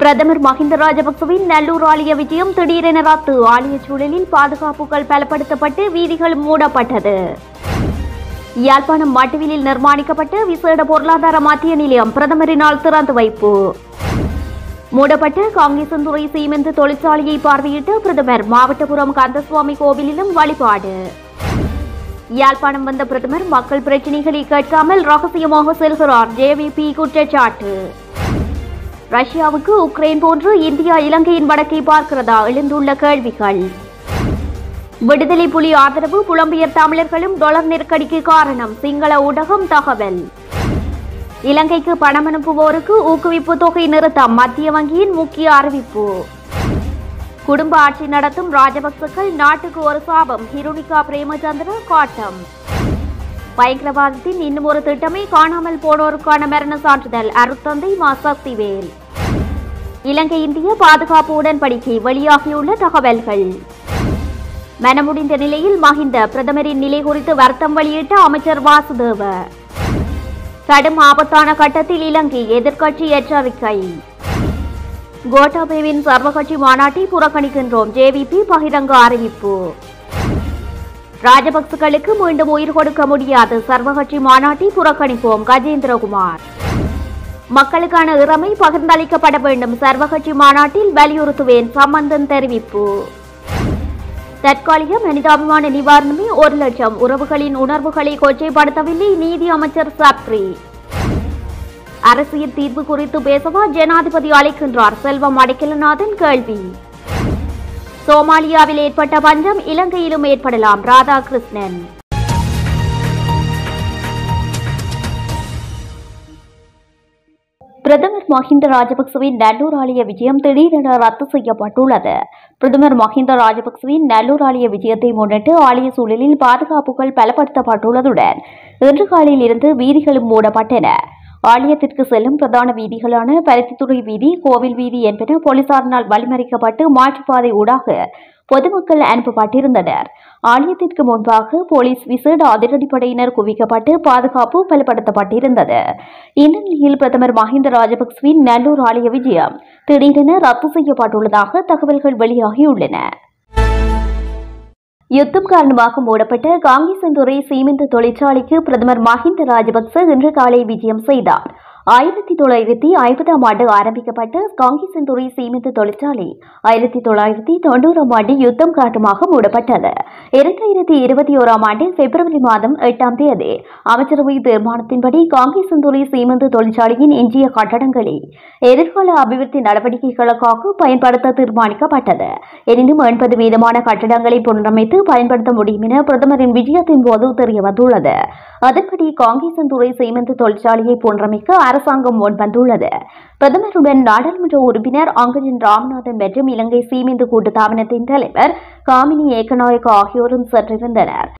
பிரதமர் மஹிந்த ராஜபக்சவின் நல்லூர் ஆலய விஜயம் திடீரென ரத்து. ஆலய சூழலில் பாதுகாப்புகள் பலப்படுத்தப்பட்டு வீதிகள் மூடப்பட்டது. யாழ்ப்பாணம் மாட்டுவிலில் நிர்மாணிக்கப்பட்ட விசேட பொருளாதார மத்திய நிலையம் பிரதமரினால் திறந்து வைப்பு. மூடப்பட்ட காங்கேசன்துறை சீமெந்து தொழிற்சாலையை பார்வையிட்ட பிரதமர். மாவட்டபுரம் கந்தசுவாமி கோவிலிலும் வழிபாடு. யாழ்ப்பாணம் வந்த பிரதமர் மக்கள் பிரச்சினைகளை கேட்காமல் ரகசியமாக செல்கிறார். ஜேவிபி குற்றச்சாட்டு. ரஷ்யாவுக்கு உக்ரைன் போன்று இந்தியா இலங்கையின் வடக்கை பார்க்கிறதா எழுந்துள்ள கேள்விகள். விடுதலை புலி ஆதரவு புலம்பெயர் தமிழர்களும் டாலர் நெருக்கடிக்கு காரணம். சிங்கள ஊடகம் தகவல். இலங்கைக்கு பணம் அனுப்புவோருக்கு ஊக்குவிப்பு தொகை நிறுத்தம். மத்திய வங்கியின் முக்கிய அறிவிப்பு. குடும்ப ஆட்சி நடத்தும் ராஜபக்சக்கள் நாட்டுக்கு ஒரு சாபம். ஹிருணிகா பிரேமச்சந்திர காட்டம். பயங்கரவாதத்தின் இன்னும் ஒரு திட்டமே காணாமல் போனோருக்கான மரண சான்றிதழ். அருத்தந்தை மா சக்திவேல். இலங்கை இந்திய பாதுகாப்பு உடன்படிக்கை வெளியாகியுள்ள தகவல்கள். மனமுடிந்த நிலையில் மஹிந்த. பிரதமரின் நிலை குறித்து வருத்தம் வெளியிட்ட அமைச்சர் வாசுதேவ. கடும் ஆபத்தான கட்டத்தில் இலங்கை. எதிர்க்கட்சி எச்சரிக்கை. கோட்டாபேவின் சர்வகட்சி மாநாட்டை புறக்கணிக்கின்றோம். ஜேவிபி பகிரங்க அறிவிப்பு. ராஜபக்சகளுக்கு மீண்டும் உயிர் கொடுக்க முடியாது. சர்வகட்சி மாநாட்டை புறக்கணிப்போம். கஜேந்திரகுமார். மக்களுக்கான இறமை பகிர்ந்தளிக்கப்பட வேண்டும். சர்வகட்சி மாநாட்டில் வலியுறுத்துவேன். சம்பந்தன் தெரிவிப்பு. தற்காலிக மனிதாபிமான நிவாரணமே 1 லட்சம். உறவுகளின் உணர்வுகளை கொச்சைப்படுத்தவில்லை நீதி அமைச்சர் சப்ரி. அரசியல் தீர்வு குறித்து பேசவா ஜனாதிபதி அழைக்கின்றார். செல்வம் அடைக்கலநாதன் கேள்வி. சோமாலியாவில் ஏற்பட்ட பஞ்சம் இலங்கையிலும் ஏற்படலாம். ராதாகிருஷ்ணன். பிரதமர் மஹிந்த ராஜபக்சவின் நல்லூர் ஆலய விஜயம் திடீரென ரத்து செய்யப்பட்டுள்ளது. பிரதமர் மஹிந்த ராஜபக்சவின் நல்லூர் ஆலய விஜயத்தை முன்னிட்டு ஆலய சூழலில் பாதுகாப்புகள் பலப்படுத்தப்பட்டுள்ளதுடன் இன்று காலையில் இருந்து வீதிகளும் மூடப்பட்டன. ஆலயத்திற்கு செல்லும் பிரதான வீதிகளான பருத்தித்துறை வீதி, கோவில் வீதி என்பன போலீசாரினால் வழிமறிக்கப்பட்டு மாற்றுப்பாதை ஊடாக பொதுமக்கள் அனுப்பப்பட்டிருந்தனர். ஆலயத்திற்கு முன்பாக போலீஸ் விசேட அதிரடிப்படையினர் குவிக்கப்பட்டு பாதுகாப்பு பலப்படுத்தப்பட்டிருந்தது. இந்த நிலையில் பிரதமர் மஹிந்த ராஜபக்சவின் நல்லூர் ஆலய விஜயம் திடீரென ரத்து செய்யப்பட்டுள்ளதாக தகவல்கள் வெளியாகியுள்ளன. யுத்தம் காரணமாக மூடப்பட்ட காங்கேசன்துறை சீமெந்து தொழிற்சாலைக்கு பிரதமர் மஹிந்த ராஜபக்ச இன்று காலை விஜயம் செய்தார். 1950ஆம் ஆண்டு ஆரம்பிக்கப்பட்ட காங்கேசன்துறை சீமெந்து தொழிற்சாலை 1990ஆம் ஆண்டு யுத்தம் காரணமாக மூடப்பட்டது. 2021ஆம் ஆண்டு பிப்ரவரி மாதம் 8ஆம் தேதி அமைச்சரவை தீர்மானத்தின்படி காங்கேசன்துறை சீமெந்து தொழிற்சாலையின் எஞ்சிய கட்டடங்களை எதிர்கால அபிவிருத்தி நடவடிக்கைகளுக்காக பயன்படுத்த தீர்மானிக்கப்பட்டது. எனினும் 80% கட்டடங்களை புனரமைத்து பயன்படுத்த முடியும் என பிரதமரின் விஜயத்தின் போது தெரியவந்துள்ளது. அதன்படி காங்கேசன்துறை சீமெந்து தொழிற்சாலையை புனரமைக்க அரசாங்கம் முன்வந்துள்ளது. பிரதமருடன் நாடாளுமன்ற உறுப்பினர் அங்கஜன் ராமநாதன் மற்றும் இலங்கை சீமெந்து கூட்டுத்தாபனத்தின் தலைவர் காமினி ஏகநாயக்க ஆகியோரும் சென்றிருந்தனர்.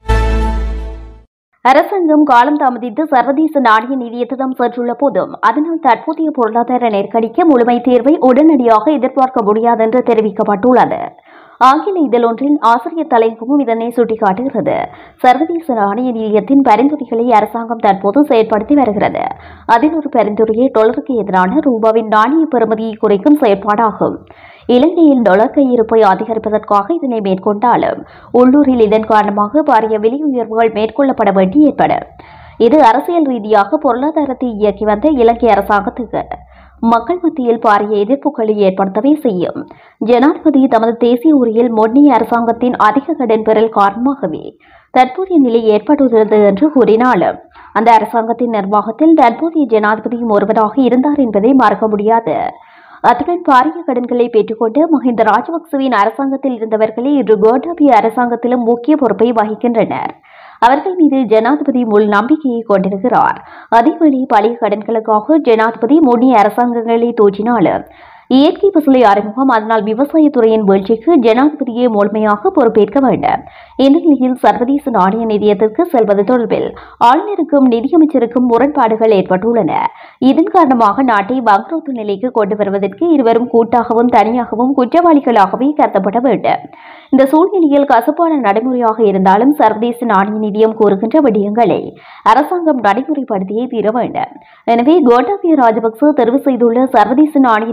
அரசாங்கம் காலம் தாமதித்து சர்வதேச நாணய நிதியத்திடம் சென்றுள்ள போதும் அதனால் தற்போதைய பொருளாதார நெருக்கடிக்கு முழுமை தீர்வை உடனடியாக எதிர்பார்க்க முடியாது என்று தெரிவிக்கப்பட்டுள்ளது. ஆங்கில இதழொன்றின் ஆசிரியர் தலைப்பும் இதனை சுட்டிக்காட்டுகிறது. சர்வதேச நாணய நிதியத்தின் பரிந்துரைகளை அரசாங்கம் தற்போது செயற்படுத்தி வருகிறது. அதில் ஒரு பரிந்துரையை டாலருக்கு எதிரான ரூபாவின் நாணய பெறுமதியை குறைக்கும் செயற்பாடாகும். இலங்கையில் டாலர் கையிருப்பை அதிகரிப்பதற்காக இதனை மேற்கொண்டாலும் உள்ளூரில் இதன் காரணமாக பாரிய விலை உயர்வுகள் மேற்கொள்ளப்பட வேண்டி ஏற்படும். இது அரசியல் ரீதியாக பொருளாதாரத்தை இயக்கி வந்த இலங்கை அரசாங்கத்துக்கு மக்கள் மத்தியில் பாரிய எதிர்ப்புகளை ஏற்படுத்தவே செய்யும். ஜனாதிபதி தமது தேசிய உரையில் முன்னைய அரசாங்கத்தின் அதிக கடன் பெறல் காரணமாகவே தற்போதைய நிலை ஏற்பட்டுள்ளது என்று கூறினாலும் அந்த அரசாங்கத்தின் நிர்வாகத்தில் தற்போதைய ஜனாதிபதியும் ஒருவராக இருந்தார் என்பதை மறக்க முடியாது. அத்துடன் பாரிய கடன்களை பெற்றுக்கொண்டு மஹிந்த ராஜபக்சவின் அரசாங்கத்தில் இருந்தவர்களே இன்று கோட்டாபய அரசாங்கத்திலும் முக்கிய பொறுப்பை வகிக்கின்றனர். அவர்கள் மீது ஜனாதிபதி முழு நம்பிக்கையை கொண்டிருக்கிறார். அதேவேளை பழைய கடன்களுக்காக ஜனாதிபதி முன்னைய அரசாங்கங்களை தோற்றினாலும் இயற்கை பசுலை அறிமுகம் அதனால் விவசாயத்துறையின் வீழ்ச்சிக்கு ஜனாதிபதியை முழுமையாக பொறுப்பேற்க வேண்டும். இந்த நிலையில் சர்வதேச நாணய நிதியத்திற்கு செல்வது தொடர்பில் ஆளுநருக்கும் நிதியமைச்சருக்கும் முரண்பாடுகள் ஏற்பட்டுள்ளன. இதன் காரணமாக நாட்டை வங்குரோத்து நிலைக்கு கொண்டு வருவதற்கு இருவரும் கூட்டாகவும் தனியாகவும் குற்றவாளிகளாகவே கருதப்பட வேண்டும். இந்த சூழ்நிலையில் கசப்பான நடைமுறையாக இருந்தாலும் சர்வதேச நாணய நிதியம் கூறுகின்ற விடயங்களை அரசாங்கம் நடைமுறைப்படுத்தியே தீர வேண்டும். எனவே கோட்டாபய ராஜபக்ச தெரிவு செய்துள்ள சர்வதேச நாணய நிதியம்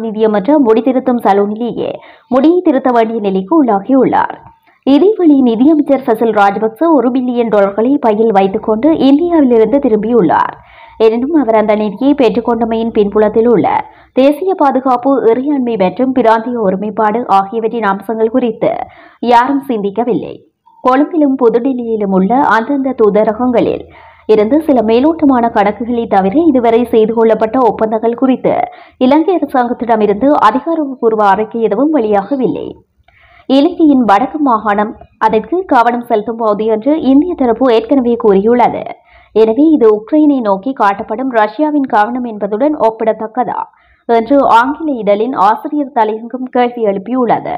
நீதிமன்ற முடித்திருத்தும் சலூனிலேயே முடியை திருத்த வேண்டிய நிலைக்கு உள்ளாகியுள்ளார். இதேவேளை நிதியமைச்சர் ஃபசில் ராஜபக்ச $1 பில்லியன் பையில் வைத்துக் கொண்டு இந்தியாவிலிருந்து திரும்பியுள்ளார். எனினும் அவர் அந்த நிதியை பெற்றுக்கொண்டமையின் பின்புலத்தில் உள்ள தேசிய பாதுகாப்பு, இறையாண்மை மற்றும் பிராந்திய ஒருமைப்பாடு ஆகியவற்றின் அம்சங்கள் குறித்து யாரும் சிந்திக்கவில்லை. கொழும்பிலும் புதுடில்லியிலும் உள்ள அந்தந்த தூதரகங்களில் இருந்து சில மேலோட்டமான கணக்குகளை தவிர இதுவரை செய்து கொள்ளப்பட்ட ஒப்பந்தங்கள் குறித்து இலங்கை அரசாங்கத்திடமிருந்து அதிகாரப்பூர்வ அறிக்கை எதுவும் வெளியாகவில்லை. இலங்கையின் வடக்கு மாகாணம் அதற்கு கவனம் செலுத்தும் போது என்று இந்திய தரப்பு ஏற்கனவே கூறியுள்ளது. எனவே இது உக்ரைனை நோக்கி காட்டப்படும் ரஷ்யாவின் கவனம் என்பதுடன் ஒப்பிடத்தக்கதா என்று ஆங்கில இதழின் ஆசிரியர் தலையங்கம் கேள்வி எழுப்பியுள்ளது.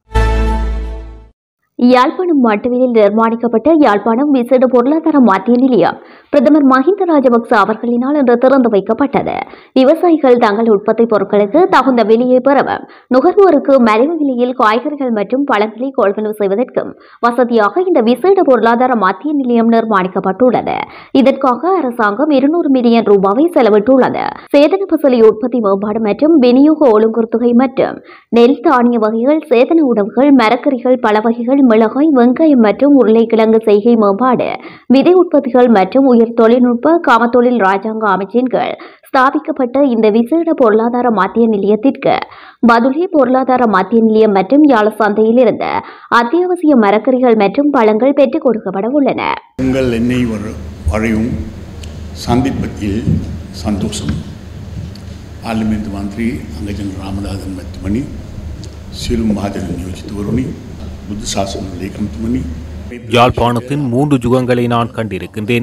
யாழ்ப்பாணம் மட்டுவிலில் நிர்மாணிக்கப்பட்ட யாழ்ப்பாணம் விசேட பொருளாதார மத்திய நிலையம் பிரதமர் மஹிந்த ராஜபக்ச அவர்களினால் இன்று திறந்து வைக்கப்பட்டது. விவசாயிகள் தங்கள் உற்பத்தி பொருட்களுக்கு தகுந்த விலையை பெறவும், நுகர்வோருக்கு மலிவு விலையில் காய்கறிகள் மற்றும் பழங்களை கொள்வனவு செய்வதற்கும் வசதியாக இந்த விசேட பொருளாதார மத்திய நிலையம் நிர்மாணிக்கப்பட்டுள்ளது. இதற்காக அரசாங்கம் 200 மில்லியன் ரூபாவை செலவிட்டுள்ளது. சேதன பசலி உற்பத்தி மேம்பாடு மற்றும் விநியோக ஒழுங்குறுத்துகை மற்றும் நெல் தானிய வகைகள், சேதன உணவுகள், மரக்கறிகள், பல வகைகள், மிளகாய், வெங்காயம் மற்றும் உருளைக்கிழங்கு செய்கை மேம்பாடு, விதை உற்பத்திகள் மற்றும் உயர் தொழில்நுட்ப காமத்தொழில் ராஜாங்க அமைச்சின் கீழ் ஸ்தாபிக்கப்பட்ட இந்த விசேட பொருளாதார மத்திய நிலையத்திற்கு பதுளை பொருளாதார மத்திய நிலையம் மற்றும் யாழ சந்தையில் இருந்த அத்தியாவசிய மரக்கறிகள் மற்றும் பழங்கள் பெற்றுக் கொடுக்கப்பட உள்ளன. உங்கள் என்னை வரையும் சந்திப்பதில் சந்தோஷம். பார்லிமெண்ட் மந்திரி அங்கஜன் ராமநாதன் மத்துமணி, சிறு மகாஜன் நியோஜித்தவருணி, யாழ்ப்பாணத்தின் 3 யுகங்களை நான் கண்டிருக்கின்றேன்.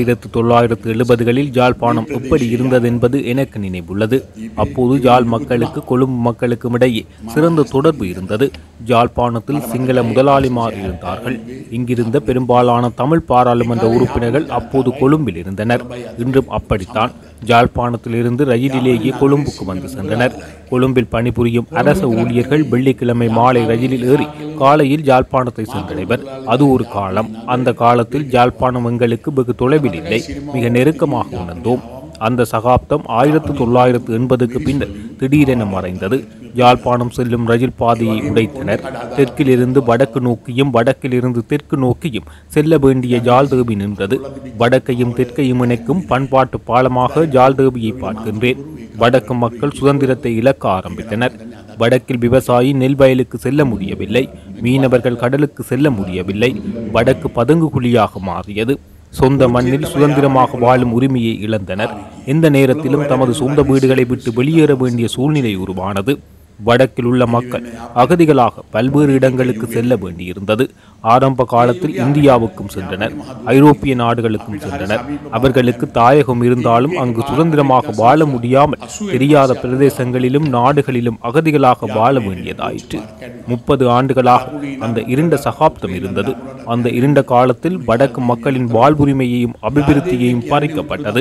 1970களில் யாழ்ப்பாணம் எப்படி இருந்தது என்பது எனக்கு நினைவுள்ளது. அப்போது யாழ் மக்களுக்கு கொழும்பு மக்களுக்கும் இடையே சிறந்த தொடர்பு இருந்தது. யாழ்ப்பாணத்தில் சிங்கள முதலாளிமார் இருந்தார்கள். இங்கிருந்த பெரும்பாலான தமிழ் பாராளுமன்ற உறுப்பினர்கள் அப்போது கொழும்பில் இருந்தனர். இன்றும் அப்படித்தான். யாழ்ப்பாணத்திலிருந்து ரயிலிலேயே கொழும்புக்கு வந்து சென்றனர். கொழும்பில் பணிபுரியும் அரச ஊழியர்கள் வெள்ளிக்கிழமை மாலை ரயிலில் ஏறி காலையில் யாழ்ப்பாணத்தை சென்றடைவர். அது ஒரு காலம். அந்த காலத்தில் யாழ்ப்பாணம் எங்களுக்கு வெகு தொலைவில் இல்லை, மிக நெருக்கமாக உணர்ந்தோம். அந்த சகாப்தம் 1980க்கு பின்னர் திடீரென மறைந்தது. யாழ்ப்பாணம் செல்லும் ரயில் பாதையை உடைத்தனர். தெற்கிலிருந்து வடக்கு நோக்கியும் வடக்கிலிருந்து தெற்கு நோக்கியும் செல்ல வேண்டிய யாழ்தேவி நின்றது. வடக்கையும் தெற்கையும் இணைக்கும் பண்பாட்டு பாலமாக யாழ்தேவியை பார்க்கின்றேன். வடக்கு மக்கள் சுதந்திரத்தை இழக்க ஆரம்பித்தனர். வடக்கில் விவசாயி நெல் வயலுக்கு செல்ல முடியவில்லை. மீனவர்கள் கடலுக்கு செல்ல முடியவில்லை. வடக்கு பதுங்கு குழியாக மாறியது. சொந்த மண்ணில் சுதந்திரமாக வாழும் உரிமையை இழந்தனர். எந்த நேரத்திலும் தமது சொந்த வீடுகளை விட்டு வெளியேற வேண்டிய சூழ்நிலை உருவானது. வடக்கில் உள்ள மக்கள் அகதிகளாக பல்வேறு இடங்களுக்கு செல்ல வேண்டியிருந்தது. ஆரம்ப காலத்தில் இந்தியாவுக்கும் சென்றனர், ஐரோப்பிய நாடுகளுக்கும் சென்றனர். அவர்களுக்கு தாயகம் இருந்தாலும் அங்கு சுதந்திரமாக வாழ முடியாமல் தெரியாத பிரதேசங்களிலும் நாடுகளிலும் அகதிகளாக வாழ வேண்டியதாயிற்று. 30 ஆண்டுகளாக அந்த இருண்ட சகாப்தம் இருந்தது. அந்த இருண்ட காலத்தில் வடக்கு மக்களின் வாழ்வுரிமையையும் அபிவிருத்தியையும் பறிக்கப்பட்டது.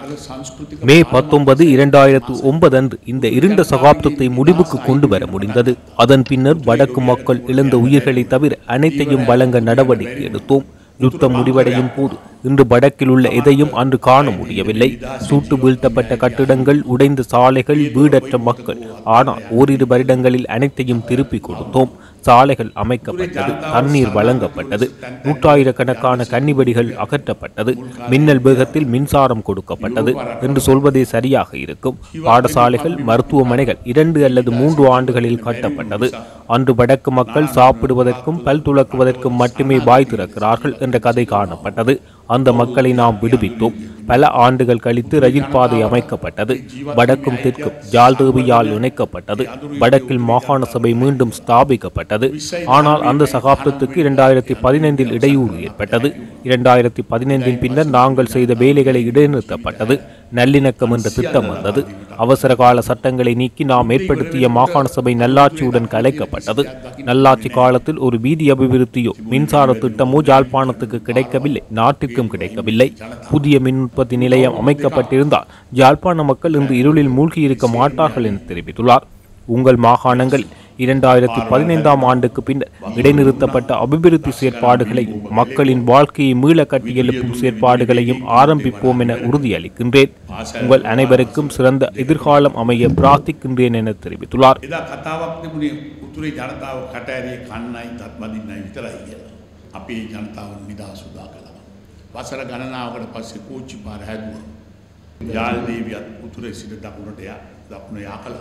மே 19, 2009 அன்று இந்த இருண்ட சகாப்தத்தை முடிவுக்கு கொண்டு வர முடிந்தது. அதன் பின்னர் வடக்கு மக்கள் இழந்த உயிர்களை தவிர அனைத்தையும் வழங்க நடவடிக்கை எடுத்தோம். யுத்தம் முடிவடையும் போது இன்று வடக்கில் உள்ள எதையும் அன்று காண முடியவில்லை. சூட்டு வீழ்த்தப்பட்ட கட்டிடங்கள், உடைந்த சாலைகள், வீடற்ற மக்கள். ஆனால் ஓரிரு வருடங்களில் அனைத்தையும் திருப்பி கொடுத்தோம். சாலைகள் அமைக்கப்பட்டது, தண்ணீர் வழங்கப்பட்டது, 100,000கணக்கான கன்னிவெடிகள் அகற்றப்பட்டது, மின்னல் வேகத்தில் மின்சாரம் கொடுக்கப்பட்டது என்று சொல்வதே சரியாக இருக்கும். பாடசாலைகள், மருத்துவமனைகள் 2 அல்லது 3 ஆண்டுகளில் கட்டப்பட்டது. அன்று வடக்கு மக்கள் சாப்பிடுவதற்கும் பல் துலக்குவதற்கும் மட்டுமே வாய் திறக்கிறார்கள் என்ற கதை காணப்பட்டது. அந்த மக்களை நாம் விடுவித்தோம். பல ஆண்டுகள் கழித்து ரயில் பாதை அமைக்கப்பட்டது. வடக்கும் தெற்கும் யாழ்தேவியால் இணைக்கப்பட்டது. வடக்கில் மாகாண சபை மீண்டும் ஸ்தாபிக்கப்பட்டது. ஆனால் அந்த சகாப்தத்துக்கு 2015 இடையூறு ஏற்பட்டது. 2015 பின்னர் நாங்கள் செய்த வேலைகளை இடைநிறுத்தப்பட்டது. நல்லிணக்கம் என்ற திட்டம் வந்தது. அவசர கால சட்டங்களை நீக்கி நாம் ஏற்படுத்திய மாகாண சபை நல்லாட்சியுடன் கலைக்கப்பட்டது. நல்லாட்சி காலத்தில் ஒரு வீதி அபிவிருத்தியோ மின்சார திட்டமோ யாழ்ப்பாணத்துக்கு கிடைக்கவில்லை, நாட்டிற்கும் கிடைக்கவில்லை. புதிய மின் உற்பத்தி நிலையம் அமைக்கப்பட்டிருந்தால் யாழ்ப்பாண மக்கள் இன்று இருளில் மூழ்கி இருக்க மாட்டார்கள் என தெரிவித்துள்ளார். உங்கள் மாகாணங்களில் 2015ஆம் ஆண்டுக்கு பின்னர் இடைநிறுத்தப்பட்ட அபிவிருத்தி செயற்பாடுகளையும் மக்களின் வாழ்க்கையை மீள கட்டியெழுப்பும் செயற்பாடுகளையும் ஆரம்பிப்போம் என உறுதியளிக்கின்றேன். உங்கள் அனைவருக்கும் சிறந்த எதிர்காலம் அமைய பிரார்த்திக்கின்றேன் என தெரிவித்துள்ளார். අපේ ජනතාව නිදහස් උදා කළා. වසර ගණනාවකට පස්සේ කෝච්චි පාර හැදුවා. යාල් දේවියත් උතුරේ සිට දකුණට යා කළා.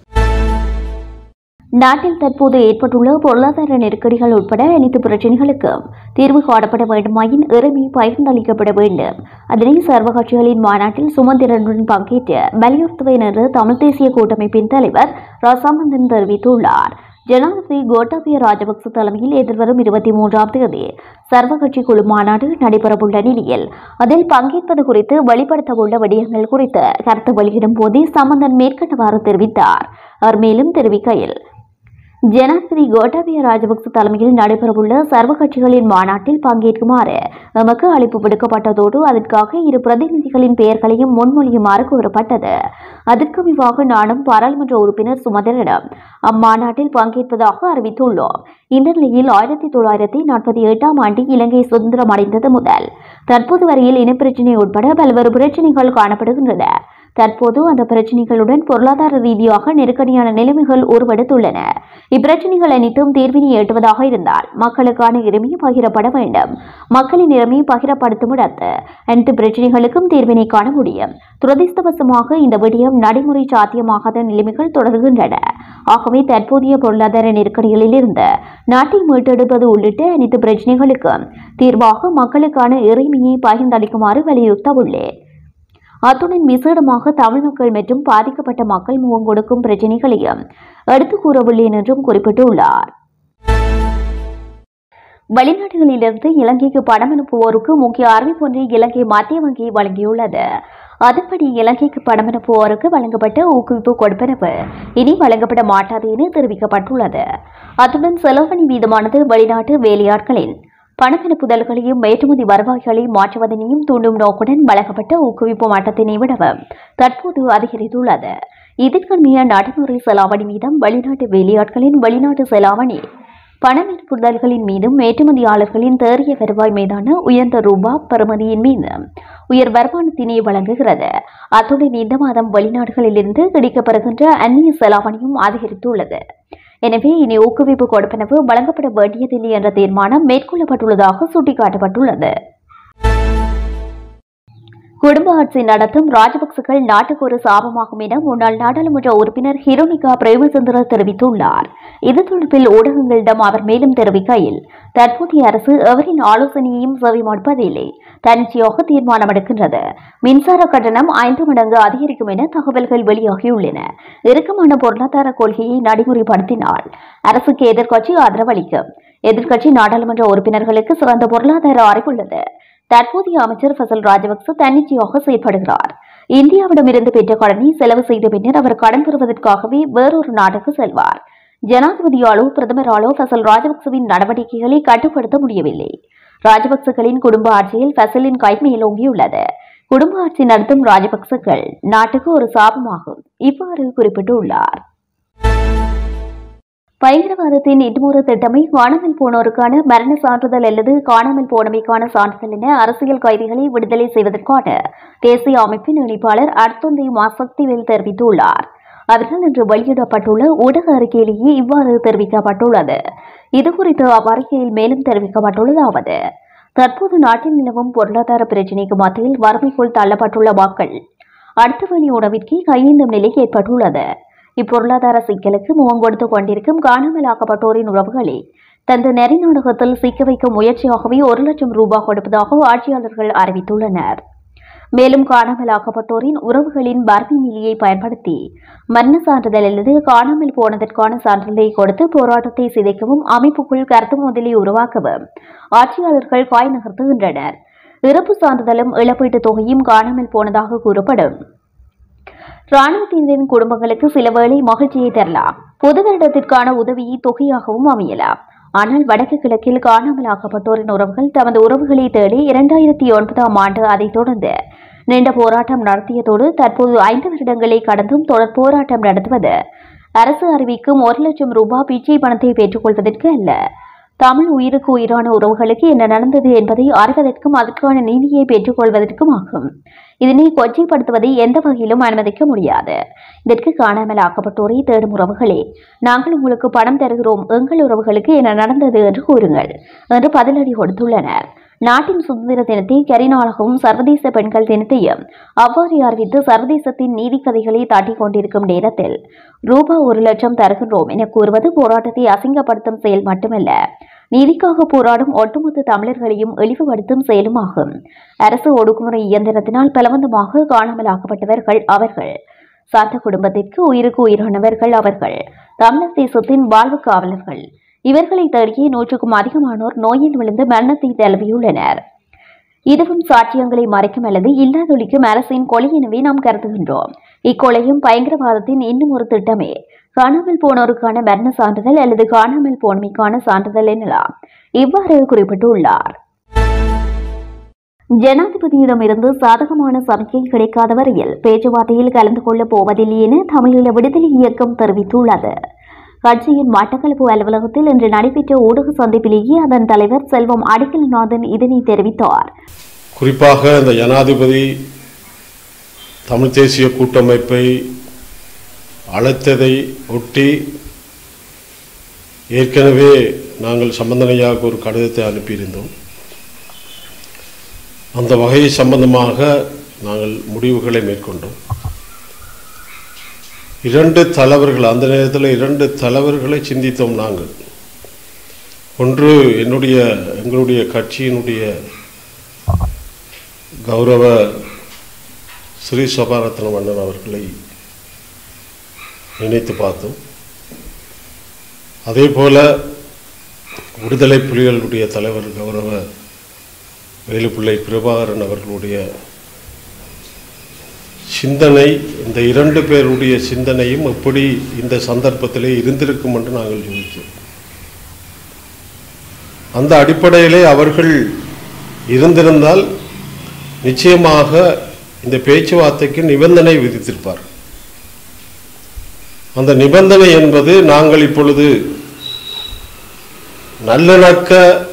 நாட்டில் தற்போது ஏற்பட்டுள்ள பொருளாதார நெருக்கடிகள் உட்பட அனைத்து பிரச்சினைகளுக்கும் தீர்வு காணப்பட வேண்டுமாயின் இறைமை பகிர்ந்தளிக்கப்பட வேண்டும். அதனை சர்வகட்சிகளின் மாநாட்டில் சுமந்திரனுடன் பங்கேற்று வலியுறுத்துவேன் என்று தமிழ் தேசிய கூட்டமைப்பின் தலைவர் ரதமரன் தெரிவித்துள்ளார். ஜனாதிபதி கோட்டாபய ராஜபக்ச தலைமையில் எதிர்வரும் 23ஆம் தேதி சர்வகட்சி குழு மாநாடு நடைபெறவுள்ள நிலையில் அதில் பங்கேற்பது குறித்து வெளிப்படுத்தவுள்ள விடயங்கள் குறித்து கருத்து வெளியிடும் போதே சம்பந்தன் மேற்கண்டவாறு தெரிவித்தார். அவர் மேலும் தெரிவிக்கையில், ஜனாதிபதி கோட்டாபய ராஜபக்ச தலைமையில் நடைபெறவுள்ள சர்வகட்சிகளின் மாநாட்டில் பங்கேற்குமாறு எமக்கு அழைப்பு விடுக்கப்பட்டதோடு அதற்காக இரு பிரதிநிதிகளின் பெயர்களையும் முன்மொழியுமாறு கூறப்பட்டது. அதற்கமைவாக நானும் பாராளுமன்ற உறுப்பினர் சுமந்திரனிடம் அம்மாநாட்டில் பங்கேற்பதாக அறிவித்துள்ளோம். இந்த நிலையில் 1948ஆம் ஆண்டு இலங்கை சுதந்திரம் அடைந்தது முதல் தற்போது வரையில் இனப்பிரச்சினை உட்பட பல்வேறு பிரச்சினைகள் காணப்படுகின்றன. தற்போது அந்த பிரச்சினைகளுடன் பொருளாதார ரீதியாக நெருக்கடியான நிலைமைகள் உருவெடுத்துள்ளன. இப்பிரச்சினைகள் அனைத்தும் தீர்வினை எட்டுவதாக இருந்தால் மக்களுக்கான உரிமை பகிரப்பட வேண்டும். மக்களின் உரிமை பகிரப்படுத்தும் இடத்து அனைத்து பிரச்சினைகளுக்கும் தீர்வினை காண முடியும். துரதிர்ஷ்டவசமாக இந்த விடயம் நடைமுறை சாத்தியமாகாத நிலைமைகள் தொடர்கின்றன. ஆகவே தற்போதைய பொருளாதார நெருக்கடிகளில் இருந்து நாட்டை மீட்டெடுப்பது உள்ளிட்ட அனைத்து பிரச்சினைகளுக்கும் தீர்வாக மக்களுக்கான உரிமையை பகிர்ந்தளிக்குமாறு வலியுறுத்த உள்ளேன். அத்துடன் விசேடமாக தமிழ் மக்கள் மற்றும் பாதிக்கப்பட்ட மக்கள் முகம் கொடுக்கும் பிரச்சினைகளையும் எடுத்துக் கூறவுள்ளேன் என்றும் குறிப்பிட்டுள்ளார். வெளிநாடுகளிலிருந்து இலங்கைக்கு பணம் அனுப்புவோருக்கு முக்கிய அறிவிப்பு ஒன்றை இலங்கை மத்திய வங்கி வழங்கியுள்ளது. அதன்படி இலங்கைக்கு பணம் அனுப்புவோருக்கு வழங்கப்பட்ட ஊக்குவிப்பு கொடுப்பனவு இனி வழங்கப்பட மாட்டாது என தெரிவிக்கப்பட்டுள்ளது. அத்துடன் செலவணி வீதமானது வெளிநாட்டு வேலையாட்களின் பணமனுப்புதல்களையும் ஏற்றுமதி வருவாய்களை மாற்றுவதனையும் தூண்டும் நோக்குடன் வழங்கப்பட்ட ஊக்குவிப்பு மட்டத்தினை விடவும் தற்போது அதிகரித்துள்ளது. இதற்கமைய நடைமுறை செலாவணி வீதம் வெளிநாட்டு வேலையாட்களின் வெளிநாட்டு செலாவணி பணமனுப்புதல்களின் மீதும் ஏற்றுமதியாளர்களின் தேறிய வருவாய் மீதான உயர்ந்த ரூபா பெறுமதியின் மீது உயர் வருமானத்தினை வழங்குகிறது. அத்துடன் இந்த மாதம் வெளிநாடுகளிலிருந்து கிடைக்கப்பெறுகின்ற அந்நிய செலாவணியும் அதிகரித்துள்ளது. எனவே இனி ஊக்குவிப்பு கொடுப்பனவு வழங்கப்பட வேண்டியதில்லை என்ற தீர்மானம் மேற்கொள்ளப்பட்டுள்ளதாக சுட்டிக்காட்டப்பட்டுள்ளது. குடும்ப ஆட்சி நடத்தும் ராஜபக்சர்கள் நாட்டுக்கு ஒரு சாபமாகும் என முன்னாள் நாடாளுமன்ற உறுப்பினர் ஹிரோனிகா பிரேமச்சந்திர தெரிவித்துள்ளார். இது தொடர்பில் ஊடகங்களிடம் அவர் மேலும் தெரிவிக்கையில், தற்போதைய அரசு அவரின் ஆலோசனையையும் செவிமடுப்பதில்லை, தன்னிச்சையாக தீர்மானம் எடுக்கின்றது. மின்சார கட்டணம் 5 மடங்கு அதிகரிக்கும் என தகவல்கள் வெளியாகியுள்ளன. இறுக்கமான பொருளாதார கொள்கையை நடைமுறைப்படுத்தினால் அரசுக்கு எதிர்க்கட்சி ஆதரவளிக்கும். எதிர்க்கட்சி நாடாளுமன்ற உறுப்பினர்களுக்கு சிறந்த பொருளாதார அறிவுள்ளது. தற்போதைய அமைச்சர் ஃபசல் ராஜபக்ச தன்னிச்சையாக செயல்படுகிறார். இந்தியாவிடமிருந்து பெற்ற கடனை செலவு செய்த பின்னர் அவர் கடன் பெறுவதற்காகவே வேறொரு நாட்டுக்கு செல்வார். ஜனாதிபதியாலோ பிரதமராலோ ஃபசல் ராஜபக்சவின் நடவடிக்கைகளை கட்டுப்படுத்த முடியவில்லை. ராஜபக்சகளின் குடும்ப ஆட்சியில் ஃபசலின் கை மேலோங்கியுள்ளது. குடும்ப ஆட்சி நடத்தும் ராஜபக்சர்கள் நாட்டுக்கு ஒரு சாபமாகும், இவ்வாறு குறிப்பிட்டுள்ளார். பயங்கரவாதத்தின் இன்னொரு திட்டமை காணாமல் போனோருக்கான மரண சான்றிதழ் அல்லது காணாமல் போனமைக்கான சான்றிதழ் என அரசியல் கைதிகளை விடுதலை செய்வதற்கான தேசிய அமைப்பின் இணைப்பாளர் அர்த்தந்தை மாசக்திவேல் தெரிவித்துள்ளார். அவர்கள் இன்று வெளியிடப்பட்டுள்ள ஊடக அறிக்கையிலேயே இவ்வாறு தெரிவிக்கப்பட்டுள்ளது. இதுகுறித்து அவ்வறிக்கையில் மேலும் தெரிவிக்கப்பட்டுள்ளதாவது, தற்போது நாட்டில் நிலவும் பொருளாதார பிரச்சினைக்கு மத்தியில் வறுமைக்குள் தள்ளப்பட்டுள்ள மக்கள் அடுத்த வேளை உணவிற்கு கையேந்தும் நிலை ஏற்பட்டுள்ளது. இப்பொருளாதார சிக்கலுக்கு முகம் கொடுத்துக் கொண்டிருக்கும் காணாமலாக்கப்பட்டோரின் உறவுகளை தந்த நெறி நாடகத்தில் சிக்க வைக்கும் முயற்சியாகவே 1 லட்சம் ரூபாய் கொடுப்பதாக ஆட்சியாளர்கள் அறிவித்துள்ளனர். மேலும் காணாமலாக்கப்பட்டோரின் உறவுகளின் வறுமை நிலையை பயன்படுத்தி மரண சான்றிதழ் அல்லது காணாமல் போனதற்கான சான்றிதழை கொடுத்து போராட்டத்தை சிதைக்கவும் அமைப்புக்குள் கருத்து மோதலை உருவாக்கவும் ஆட்சியாளர்கள் காய் நகர்த்துகின்றனர். இறப்பு சான்றிதழும் இழப்பீட்டுத் தொகையும் காணாமல் போனதாக கூறப்படும் ராணுவத்தினரின் குடும்பங்களுக்கு சில வேளை மகிழ்ச்சியை தரலாம், பொது வருடத்திற்கான உதவியை தொகையாகவும் அமையலாம். ஆனால் வடக்கு கிழக்கில் காணாமலாக்கப்பட்டோரின் உறவுகள் தமது உறவுகளை தேடி 2009ஆம் ஆண்டு அதைத் தொடர்ந்து நீண்ட போராட்டம் நடத்தியதோடு தற்போது 5 வருடங்களை கடந்தும் தொடர் போராட்டம் நடத்துவது அரசு அறிவிக்கும் 1 லட்சம் ரூபாய் பிச்சை பணத்தை பெற்றுக் கொள்வதற்கு அல்ல, தமிழ் உயிருக்கு உயிரான உறவுகளுக்கு என்ன நடந்தது என்பதை அறிவதற்கும் அதற்கான நீதியை பெற்றுக் கொள்வதற்கும் ஆகும். இதனை கொச்சைப்படுத்துவதை எந்த வகையிலும் அனுமதிக்க முடியாது. இதற்கு காணாமல் ஆக்கப்பட்டோரை தேடும் உறவுகளே, நாங்கள் உங்களுக்கு பணம் தருகிறோம், எங்கள் உறவுகளுக்கு என்ன நடந்தது என்று கூறுங்கள் என்று பதிலடி கொடுத்துள்ளனர். நாட்டின் சுதந்திர தினத்தை கரிநாளாகவும் சர்வதேச பெண்கள் தினத்தையும் அவ்வாறு அறிவித்து சர்வதேசத்தின் நீதி கதைகளை தாட்டிக் கொண்டிருக்கும் நேரத்தில் ரூபாய் 1 லட்சம் தருகின்றோம் என கூறுவது போராட்டத்தை அசிங்கப்படுத்தும் செயல் மட்டுமல்ல, நீதிக்காக போராடும் ஒட்டுமொத்த தமிழர்களையும் இழிவுபடுத்தும் செயலுமாகும். அரசு ஒடுக்குமுறை இயந்திரத்தினால் பலவந்தமாக காணாமலாக்கப்பட்டவர்கள் அவர்கள். சாத்த குடும்பத்திற்கு உயிருக்கு உயிரானவர்கள் அவர்கள். தமிழர் தேசத்தின் வாழ்வு காவலர்கள். இவர்களை தேடியே 100க்கும் அதிகமானோர் நோயில் விழுந்து மரணத்தை தழுவியுள்ளனர். இதுவும் சாட்சியங்களை மறைக்கும் அல்லது இல்லாதொழிக்கும் அரசின் கொலை எனவே நாம் கருதுகின்றோம். இக்கொலையும் பயங்கரவாதத்தின் இன்னும் ஒரு திட்டமே. காணாமல் போனோருக்கான மரண சான்றிதழ் அல்லது காணாமல் போனமைக்கான சான்றிதழ் எனலாம். இவ்வாறு குறிப்பிட்டுள்ளார். ஜனாதிபதியிடமிருந்து சாதகமான சமிக்கை கிடைக்காத வரையில் பேச்சுவார்த்தையில் கலந்து கொள்ளப் போவதில்லை என தமிழீழ விடுதலை இயக்கம் தெரிவித்துள்ளது. கட்சியின் மட்டக்களப்பு அலுவலகத்தில் இன்று நடைபெற்ற ஊடக சந்திப்பிலேயே அதன் தலைவர் செல்வம் அடிக்கலநாதன் இதனை தெரிவித்தார். குறிப்பாக இந்த ஜனாதிபதி தமிழ் தேசிய கூட்டமைப்பை அழைத்ததை ஒட்டி ஏற்கனவே நாங்கள் சம்பந்தனையாக ஒரு கடிதத்தை அனுப்பியிருந்தோம். அந்த வகை சம்பந்தமாக நாங்கள் முடிவுகளை மேற்கொண்டோம். 2 தலைவர்கள் அந்த நேரத்தில் 2 தலைவர்களை சிந்தித்தோம். நாங்கள் ஒன்று எங்களுடைய கட்சியினுடைய கௌரவ ஸ்ரீ சபாரத்ன மன்னன் அவர்களை நினைத்து பார்த்தோம். அதே போல விடுதலை புலிகளுடைய தலைவர் கௌரவ வேலுப்பிள்ளை பிரபாகரன் அவர்களுடைய சிந்தனை, இந்த 2 பேருடைய சிந்தனையும் எப்படி இந்த சந்தர்ப்பத்திலே இருந்திருக்கும் என்று நாங்கள் யோசித்தோம். அந்த அடிப்படையிலே அவர்கள் இருந்திருந்தால் நிச்சயமாக இந்த பேச்சுவார்த்தைக்கு நிபந்தனை விதித்திருப்பார். அந்த நிபந்தனை என்பது நாங்கள் இப்பொழுது நல்லிணக்க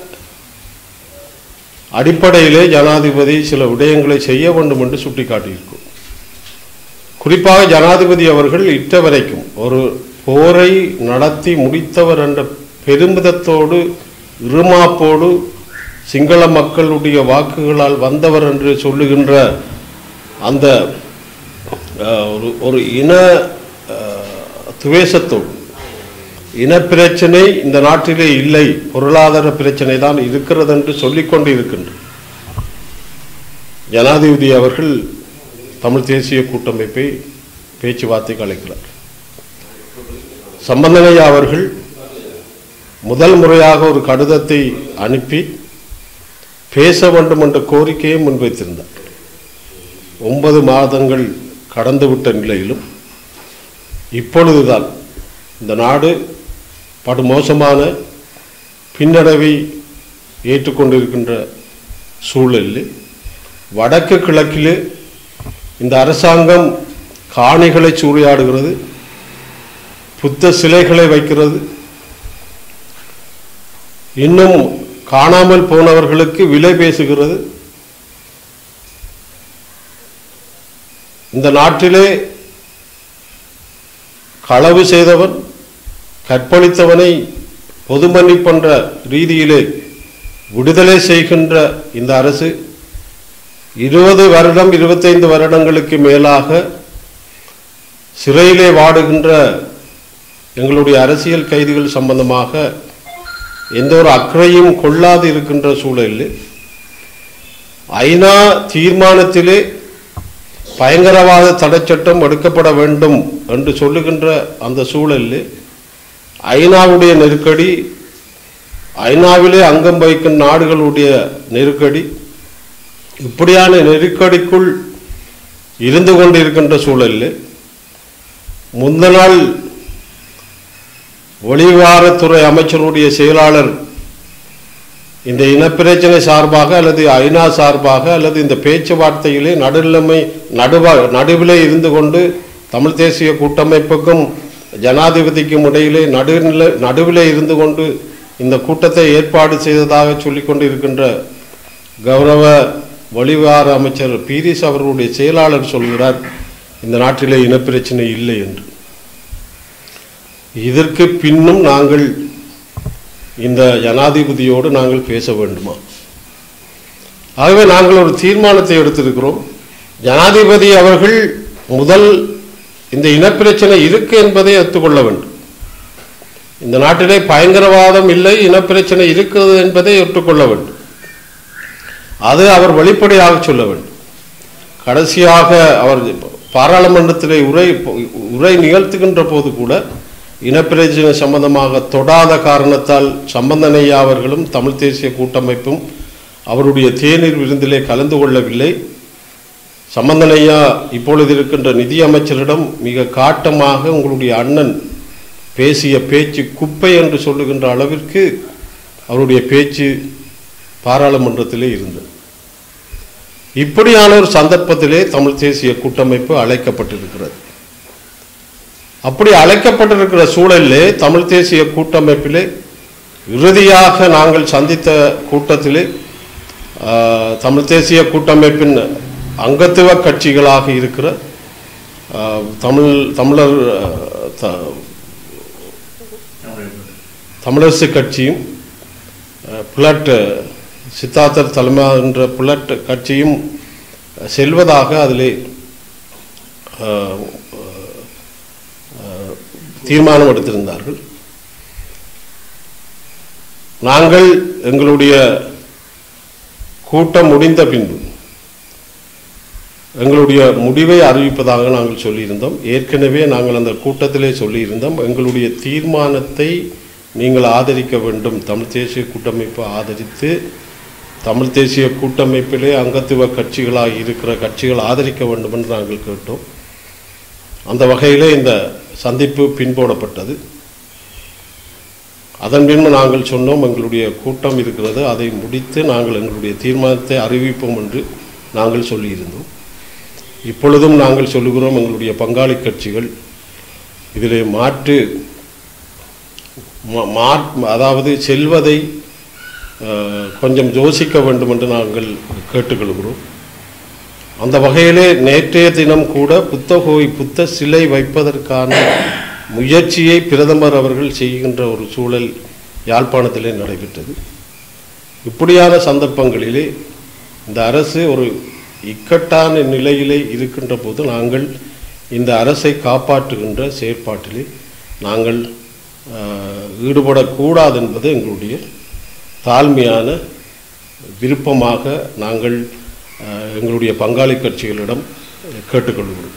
அடிப்படையிலே ஜனாதிபதி சில விடயங்களை செய்ய வேண்டும் என்று சுட்டிக்காட்டியிருக்கும். குறிப்பாக ஜனாதிபதி அவர்கள் இட்ட வரைக்கும் ஒரு போரை நடத்தி முடித்தவர் என்ற பெருமிதத்தோடு இருமாப்போடு சிங்கள மக்களுடைய வாக்குகளால் வந்தவர் என்று சொல்லுகின்ற அந்த ஒரு இன துவேஷத்தோடு, இனப்பிரச்சனை இந்த நாட்டிலே இல்லை, பொருளாதார பிரச்சனை தான் இருக்கிறது என்று சொல்லிக்கொண்டு இருக்கின்ற ஜனாதிபதி அவர்கள் தமிழ் தேசிய கூட்டமைப்பை பேச்சுவார்த்தைக்கு அழைக்கிறார். சம்பந்தனையா அவர்கள் முதல் முறையாக ஒரு கடிதத்தை அனுப்பி பேச வேண்டும் என்ற கோரிக்கையை முன்வைத்திருந்தார். 9 மாதங்கள் கடந்துவிட்ட நிலையிலும் இப்பொழுதுதான் இந்த நாடு படுமோசமான பின்னடைவை ஏற்றுக்கொண்டிருக்கின்ற சூழலில் வடக்கு கிழக்கிலே இந்த அரசாங்கம் காணிகளை சூறையாடுகிறது, புத்த சிலைகளை வைக்கிறது, இன்னும் காணாமல் போனவர்களுக்கு விலை பேசுகிறது. இந்த நாட்டிலே களவு செய்தவன், கற்பழித்தவனை பொது மன்னிப்பென்ற ரீதியிலே விடுதலை செய்கின்ற இந்த அரசு 20 வருடம் 25 வருடங்களுக்கு மேலாக சிறையிலே வாடுகின்ற எங்களுடைய அரசியல் கைதிகள் சம்பந்தமாக எந்த ஒரு அக்கறையும் கொள்ளாது இருக்கின்ற சூழலில் ஐநா தீர்மானத்திலே பயங்கரவாத தடைச்சட்டம் எடுக்கப்பட வேண்டும் என்று சொல்லுகின்ற அந்த சூழலில் ஐநாவுடைய நெருக்கடி, ஐநாவிலே அங்கம் வகிக்கும் நாடுகளுடைய நெருக்கடி, இப்படியான நெருக்கடிக்குள் இருந்து கொண்டிருக்கின்ற சூழலில் முந்த நாள் வெளிவிவகாரத்துறை அமைச்சருடைய செயலாளர் இந்த இனப்பிரச்சனை சார்பாக அல்லது ஐநா சார்பாக அல்லது இந்த பேச்சுவார்த்தையிலே நடுவிலே இருந்து கொண்டு தமிழ் தேசிய கூட்டமைப்புக்கும் ஜனாதிபதிக்கும் இடையிலே நடுவிலே இருந்து கொண்டு இந்த கூட்டத்தை ஏற்பாடு செய்ததாக சொல்லிக்கொண்டு இருக்கின்ற கௌரவ வெளிவார அமைச்சர் பீரிஸ் அவர்களுடைய செயலாளர் சொல்கிறார் இந்த நாட்டிலே இனப்பிரச்சனை இல்லை என்று. இதற்கு பின்னும் நாங்கள் இந்த ஜனாதிபதியோடு நாங்கள் பேச வேண்டுமா? ஆகவே நாங்கள் ஒரு தீர்மானத்தை எடுத்திருக்கிறோம். ஜனாதிபதி அவர்கள் முதல் இந்த இனப்பிரச்சனை இருக்கு என்பதை ஒத்துக்கொள்ள வேண்டும். இந்த நாட்டிலே பயங்கரவாதம் இல்லை, இனப்பிரச்சனை இருக்கிறது என்பதை ஒத்துக்கொள்ள வேண்டும். அது அவர் வெளிப்படையாக சொல்ல வேண்டும். கடைசியாக அவர் பாராளுமன்றத்திலே உரை நிகழ்த்துகின்ற போது கூட இனப்பிரச்சனை சம்பந்தமாக தொடாத காரணத்தால் சம்பந்தனையா அவர்களும் தமிழ் தேசிய கூட்டமைப்பும் அவருடைய தேநீர் விருந்திலே கலந்து கொள்ளவில்லை. சம்பந்தனையா இப்பொழுது இருக்கின்ற நிதியமைச்சரிடம் மிக காட்டமாக உங்களுடைய அண்ணன் பேசிய பேச்சு குப்பை என்று சொல்லுகின்ற அளவிற்கு அவருடைய பேச்சு பாராளுமன்றத்திலே இருந்தது. இப்படியான ஒரு சந்தர்ப்பத்திலே தமிழ் தேசிய கூட்டமைப்பு அழைக்கப்பட்டிருக்கிறது. அப்படி அழைக்கப்பட்டிருக்கிற சூழலிலே தமிழ் தேசிய கூட்டமைப்பிலே இறுதியாக நாங்கள் சந்தித்த கூட்டத்திலே தமிழ் தேசிய கூட்டமைப்பின் அங்கத்துவ கட்சிகளாக இருக்கிற தமிழரசு கட்சியும் புலட் சித்தார்த்தர் தலைமை என்ற புலட் கட்சியும் செல்வதாக அதிலே தீர்மானம் எடுத்திருந்தார்கள். நாங்கள் எங்களுடைய கூட்டம் முடிந்த பின்பு எங்களுடைய முடிவை அறிவிப்பதாக நாங்கள் சொல்லியிருந்தோம். ஏற்கனவே நாங்கள் அந்த கூட்டத்திலே சொல்லியிருந்தோம், எங்களுடைய தீர்மானத்தை நீங்கள் ஆதரிக்க வேண்டும். தமிழ் தேசிய கூட்டமைப்பை ஆதரித்து தமிழ் தேசிய கூட்டமைப்பிலே அங்கத்துவ கட்சிகளாக இருக்கிற கட்சிகள் ஆதரிக்க வேண்டும் என்று நாங்கள் கேட்டோம். அந்த வகையிலே இந்த சந்திப்பு பின்போடப்பட்டது. அதன் பின்பு நாங்கள் சொன்னோம், எங்களுடைய கூட்டம் இருக்கிறது, அதை முடித்து நாங்கள் எங்களுடைய தீர்மானத்தை அறிவிப்போம் என்று நாங்கள் சொல்லியிருந்தோம். இப்பொழுதும் நாங்கள் சொல்லுகிறோம், எங்களுடைய பங்காளி கட்சிகள் இதிலே அதாவது செல்வதை கொஞ்சம் யோசிக்க வேண்டும் என்று நாங்கள் கேட்டுக்கொள்கிறோம். அந்த வகையிலே நேற்றைய தினம் கூட புத்த சிலை வைப்பதற்கான முயற்சியை பிரதமர் அவர்கள் செய்கின்ற ஒரு சூழல் யாழ்ப்பாணத்திலே நடைபெற்றது. இப்படியான சந்தர்ப்பங்களிலே இந்த அரசு ஒரு இக்கட்டான நிலையிலே இருக்கின்ற போது நாங்கள் இந்த அரசை காப்பாற்றுகின்ற செயற்பாட்டிலே நாங்கள் ஈடுபடக்கூடாது என்பது எங்களுடைய தாழ்மையான விருப்பமாக நாங்கள் எங்களுடைய பங்காளி கட்சிகளிடம் கேட்டுக்கொள்கிறோம்.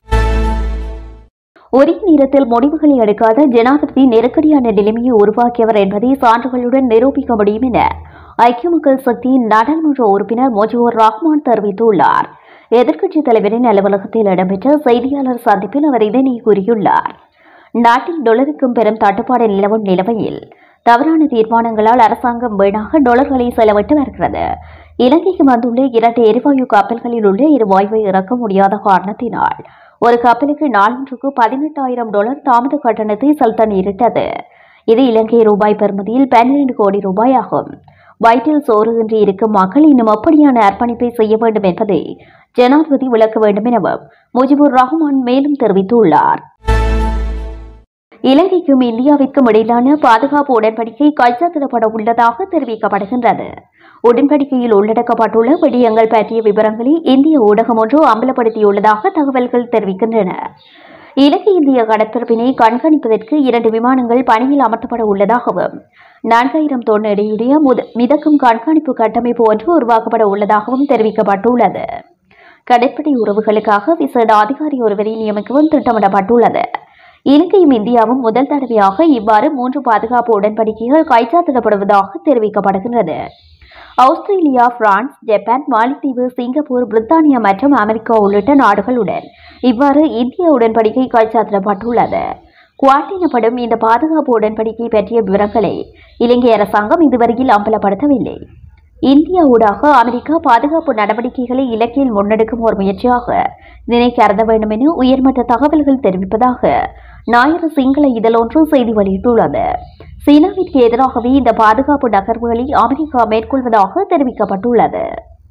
ஒரே நேரத்தில் முடிவுகளை எடுக்காத ஜனாதிபதி நெருக்கடியான நிலைமையை உருவாக்கியவர் என்பதை சான்றுகளுடன் நிரூபிக்க முடியும் என ஐக்கிய மக்கள் சக்தியின் நாடாளுமன்ற உறுப்பினர் முஜிபுர் ரஹ்மான் தெரிவித்துள்ளார். எதிர்க்கட்சித் தலைவரின் அலுவலகத்தில் இடம்பெற்ற செய்தியாளர் சந்திப்பில் அவர் இதனை கூறியுள்ளார். நாட்டில் டாலருக்கும் பெரும் தட்டுப்பாடு நிலவும் நிலைமையில் தவறான தீர்மானங்களால் அரசாங்கம் வீணாக டாலர்களை செலவிட்டு வருகிறது. இலங்கைக்கு வந்துள்ள 2 எரிவாயு கப்பல்களில் உள்ள எரிவாயுவை இறக்க முடியாத காரணத்தினால் ஒரு கப்பலுக்கு நாளொன்றுக்கு $18,000 தாமத கட்டணத்தை செலுத்த நேரிட்டது. இது இலங்கை ரூபாய் பெறுமதியில் 12 கோடி ரூபாய் ஆகும். வயிற்றில் சோறு இன்றி இருக்கும் மக்கள் இன்னும் அப்படியான அர்ப்பணிப்பை செய்ய வேண்டும் என்பதை ஜனாதிபதி விளக்க வேண்டும் எனவும் முஜிபுர் ரஹ்மான் மேலும் தெரிவித்துள்ளார். இலங்கைக்கும் இந்தியாவிற்கும் இடையிலான பாதுகாப்பு உடன்படிக்கை கைச்சாத்திடப்பட உள்ளதாக தெரிவிக்கப்படுகின்றது. உடன்படிக்கையில் உள்ளடக்கப்பட்டுள்ள விடயங்கள் பற்றிய விவரங்களை இந்திய ஊடகம் ஒன்று அம்பலப்படுத்தியுள்ளதாக தகவல்கள் தெரிவிக்கின்றன. இலங்கை இந்திய கடற்பரப்பினை கண்காணிப்பதற்கு 2 விமானங்கள் பணியில் அமர்த்தப்பட உள்ளதாகவும் 4000 தொன் எடையுடைய மிதக்கும் கண்காணிப்பு கட்டமைப்பு ஒன்று உருவாக்கப்பட உள்ளதாகவும் தெரிவிக்கப்பட்டுள்ளது. கடற்படை உறவுகளுக்காக விசேட அதிகாரி ஒருவரை நியமிக்கவும் திட்டமிடப்பட்டுள்ளது. இலங்கையும் இந்தியாவும் முதல் தடவையாக இவ்வாறு 3 பாதுகாப்பு உடன்படிக்கைகள் கைச்சாத்திடப்படுவதாக தெரிவிக்கப்படுகிறது. ஆஸ்திரேலியா, பிரான்ஸ், ஜப்பான், மாலத்தீவு, சிங்கப்பூர், பிரித்தானியா மற்றும் அமெரிக்கா உள்ளிட்ட நாடுகளுடன் இவ்வாறு இந்திய உடன்படிக்கை கைச்சாத்திடப்பட்டுள்ளது. குவாட் எனப்படும் இந்த பாதுகாப்பு உடன்படிக்கை பற்றிய விவரங்களை இலங்கை அரசாங்கம் இதுவரையில் அம்பலப்படுத்தவில்லை. இந்தியா ஊடாக அமெரிக்கா பாதுகாப்பு நடவடிக்கைகளை இலங்கையில் முன்னெடுக்கும் ஒரு முயற்சியாக இதனை கருத வேண்டும் என உயர்மட்ட தகவல்கள் தெரிவிப்பதாக ஞாயிறு சிங்கள இதழொன்று செய்தி வெளியிட்டுள்ளது. சீனாவிற்கு எதிராகவே இந்த பாதுகாப்பு நகர்வுகளை அமெரிக்கா மேற்கொள்வதாக தெரிவிக்கப்பட்டுள்ளது.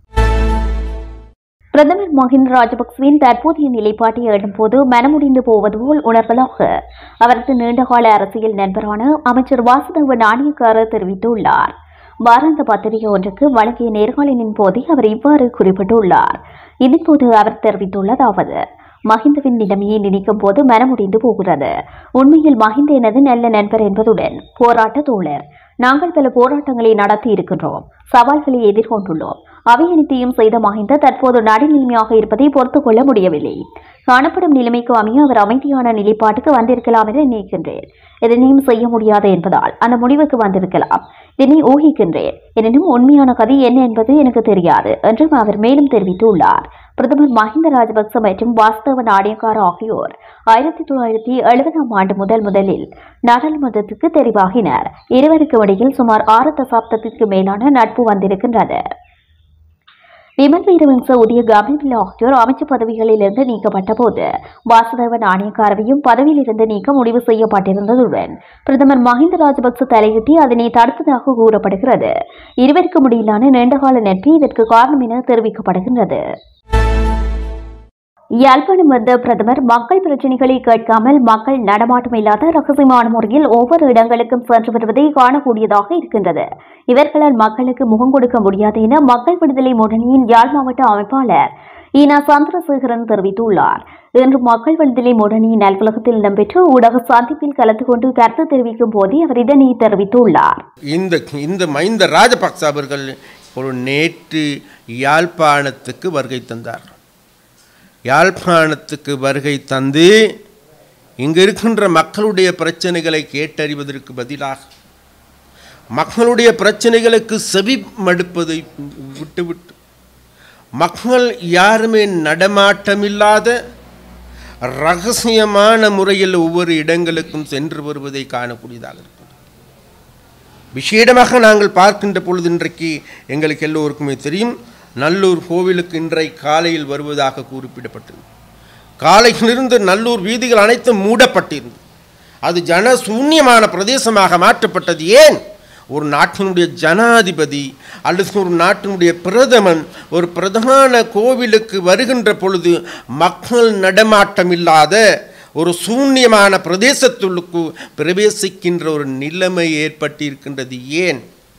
பிரதமர் மஹிந்த ராஜபக்சவின் தற்போதைய நிலைப்பாட்டை எண்ணும்போது மனமுடிந்து போவது போல் உணர்வதாக அவரது நீண்டகால அரசியல் நண்பரான அமைச்சர் வாசுதேவ நாணயக்கார தெரிவித்துள்ளார். வாராந்த பத்திரிகை ஒன்றுக்கு வழங்கிய நேர்காணலின் போதே அவர் இவ்வாறு குறிப்பிட்டுள்ளார். இதன்போது அவர் தெரிவித்துள்ளதாவது: மஹிந்தவின் நிலைமையை நினைக்கும் போது மனமுடிந்து போகிறது. உண்மையில் மஹிந்த எனது நல்ல நண்பர் என்பதுடன் போராட்ட தோழர். நாங்கள் பல போராட்டங்களை நடத்தி இருக்கின்றோம், சவால்களை எதிர்கொண்டுள்ளோம். அவை அனைத்தையும் செய்த மஹிந்த தற்போது நடுநிலைமையாக இருப்பதை பொறுத்துக் கொள்ள முடியவில்லை. காணப்படும் நிலைமைக்கு அமைய அவர் அமைதியான நிலைப்பாட்டுக்கு வந்திருக்கலாம் என நினைக்கின்றேன். எதனையும் செய்ய முடியாது என்பதால் அந்த முடிவுக்கு வந்திருக்கலாம். இதனை ஊகிக்கின்றேன். எனினும் உண்மையான கதை என்ன என்பது எனக்கு தெரியாது என்றும் அவர் மேலும் தெரிவித்துள்ளார். பிரதமர் மஹிந்த ராஜபக்ச மற்றும் வாசுதேவ நாணயக்கார ஆகியோர் 1970 ஆண்டு முதலில் நாடாளுமன்றத்துக்கு தெரிவாகினர். இருவருக்கும் இடையில் சுமார் 6 தசாப்தத்திற்கு மேலான நட்பு வந்திருக்கின்றது. விமல் வீரவன்ச உதய கமனில் ஆகியோர் அமைச்சு பதவிகளில் இருந்து நீக்கப்பட்ட போது வாசுதேவ நாணயக்காரவையும் பதவியில் இருந்து நீக்க முடிவு செய்யப்பட்டிருந்ததுடன் பிரதமர் மஹிந்த ராஜபக்ச தலையிட்டு அதனை தடுத்ததாக கூறப்படுகிறது. இருவருக்கும் இடையிலான நீண்டகால நட்பு இதற்கு காரணம் என தெரிவிக்கப்படுகின்றது. யாழ்ப்பாணம் வந்த பிரதமர் மக்கள் பிரச்சினைகளை கேட்காமல் மக்கள் நடமாட்டம் இல்லாத ரகசியமான முறையில் ஒவ்வொரு இடங்களுக்கும் சென்று வருவதை காணக்கூடியதாக இருக்கின்றது. இவர்களால் மக்களுக்கு முகம் கொடுக்க முடியாது என மக்கள் விடுதலை முன்னணியின் யாழ் மாவட்ட அமைப்பாளர் ஈனா சந்திரசேகரன் தெரிவித்துள்ளார். இன்று மக்கள் விடுதலை முன்னணியின் அலுவலகத்தில் இடம்பெற்ற ஊடக சந்திப்பில் கலந்து கொண்டு கருத்து தெரிவிக்கும் போதே அவர் இதனை தெரிவித்துள்ளார். இந்த மஹிந்த ராஜபக்ச அவர்கள் ஒரு நேற்று யாழ்ப்பாணத்துக்கு வருகை தந்தார். யாழ்ப்பாணத்துக்கு வருகை தந்து இங்கு இருக்கின்ற மக்களுடைய பிரச்சனைகளை கேட்டறிவதற்கு பதிலாக மக்களுடைய பிரச்சனைகளுக்கு செவி மடுப்பதை விட்டுவிட்டு மக்கள் யாருமே நடமாட்டமில்லாத இரகசியமான முறையில் ஒவ்வொரு இடங்களுக்கும் சென்று வருவதை காணக்கூடியதாக இருக்கிறது. விசேடமாக நாங்கள் பார்க்கின்ற பொழுது இன்றைக்கு எங்களுக்கு எல்லோருக்குமே தெரியும், நல்லூர் கோவிலுக்கு இன்றை காலையில் வருவதாக குறிப்பிடப்பட்டது. காலையிலிருந்து நல்லூர் வீதிகள் அனைத்தும் மூடப்பட்டிருந்தது. அது ஜனசூன்யமான பிரதேசமாக மாற்றப்பட்டது. ஏன்? ஒரு நாட்டினுடைய ஜனாதிபதி அல்லது ஒரு நாட்டினுடைய பிரதமன் ஒரு பிரதான கோவிலுக்கு வருகின்ற பொழுது மக்கள் நடமாட்டம் இல்லாத ஒரு சூன்யமான பிரதேசத்துக்கு பிரவேசிக்கின்ற ஒரு நிலைமை ஏற்பட்டிருக்கின்றது. ஏன்?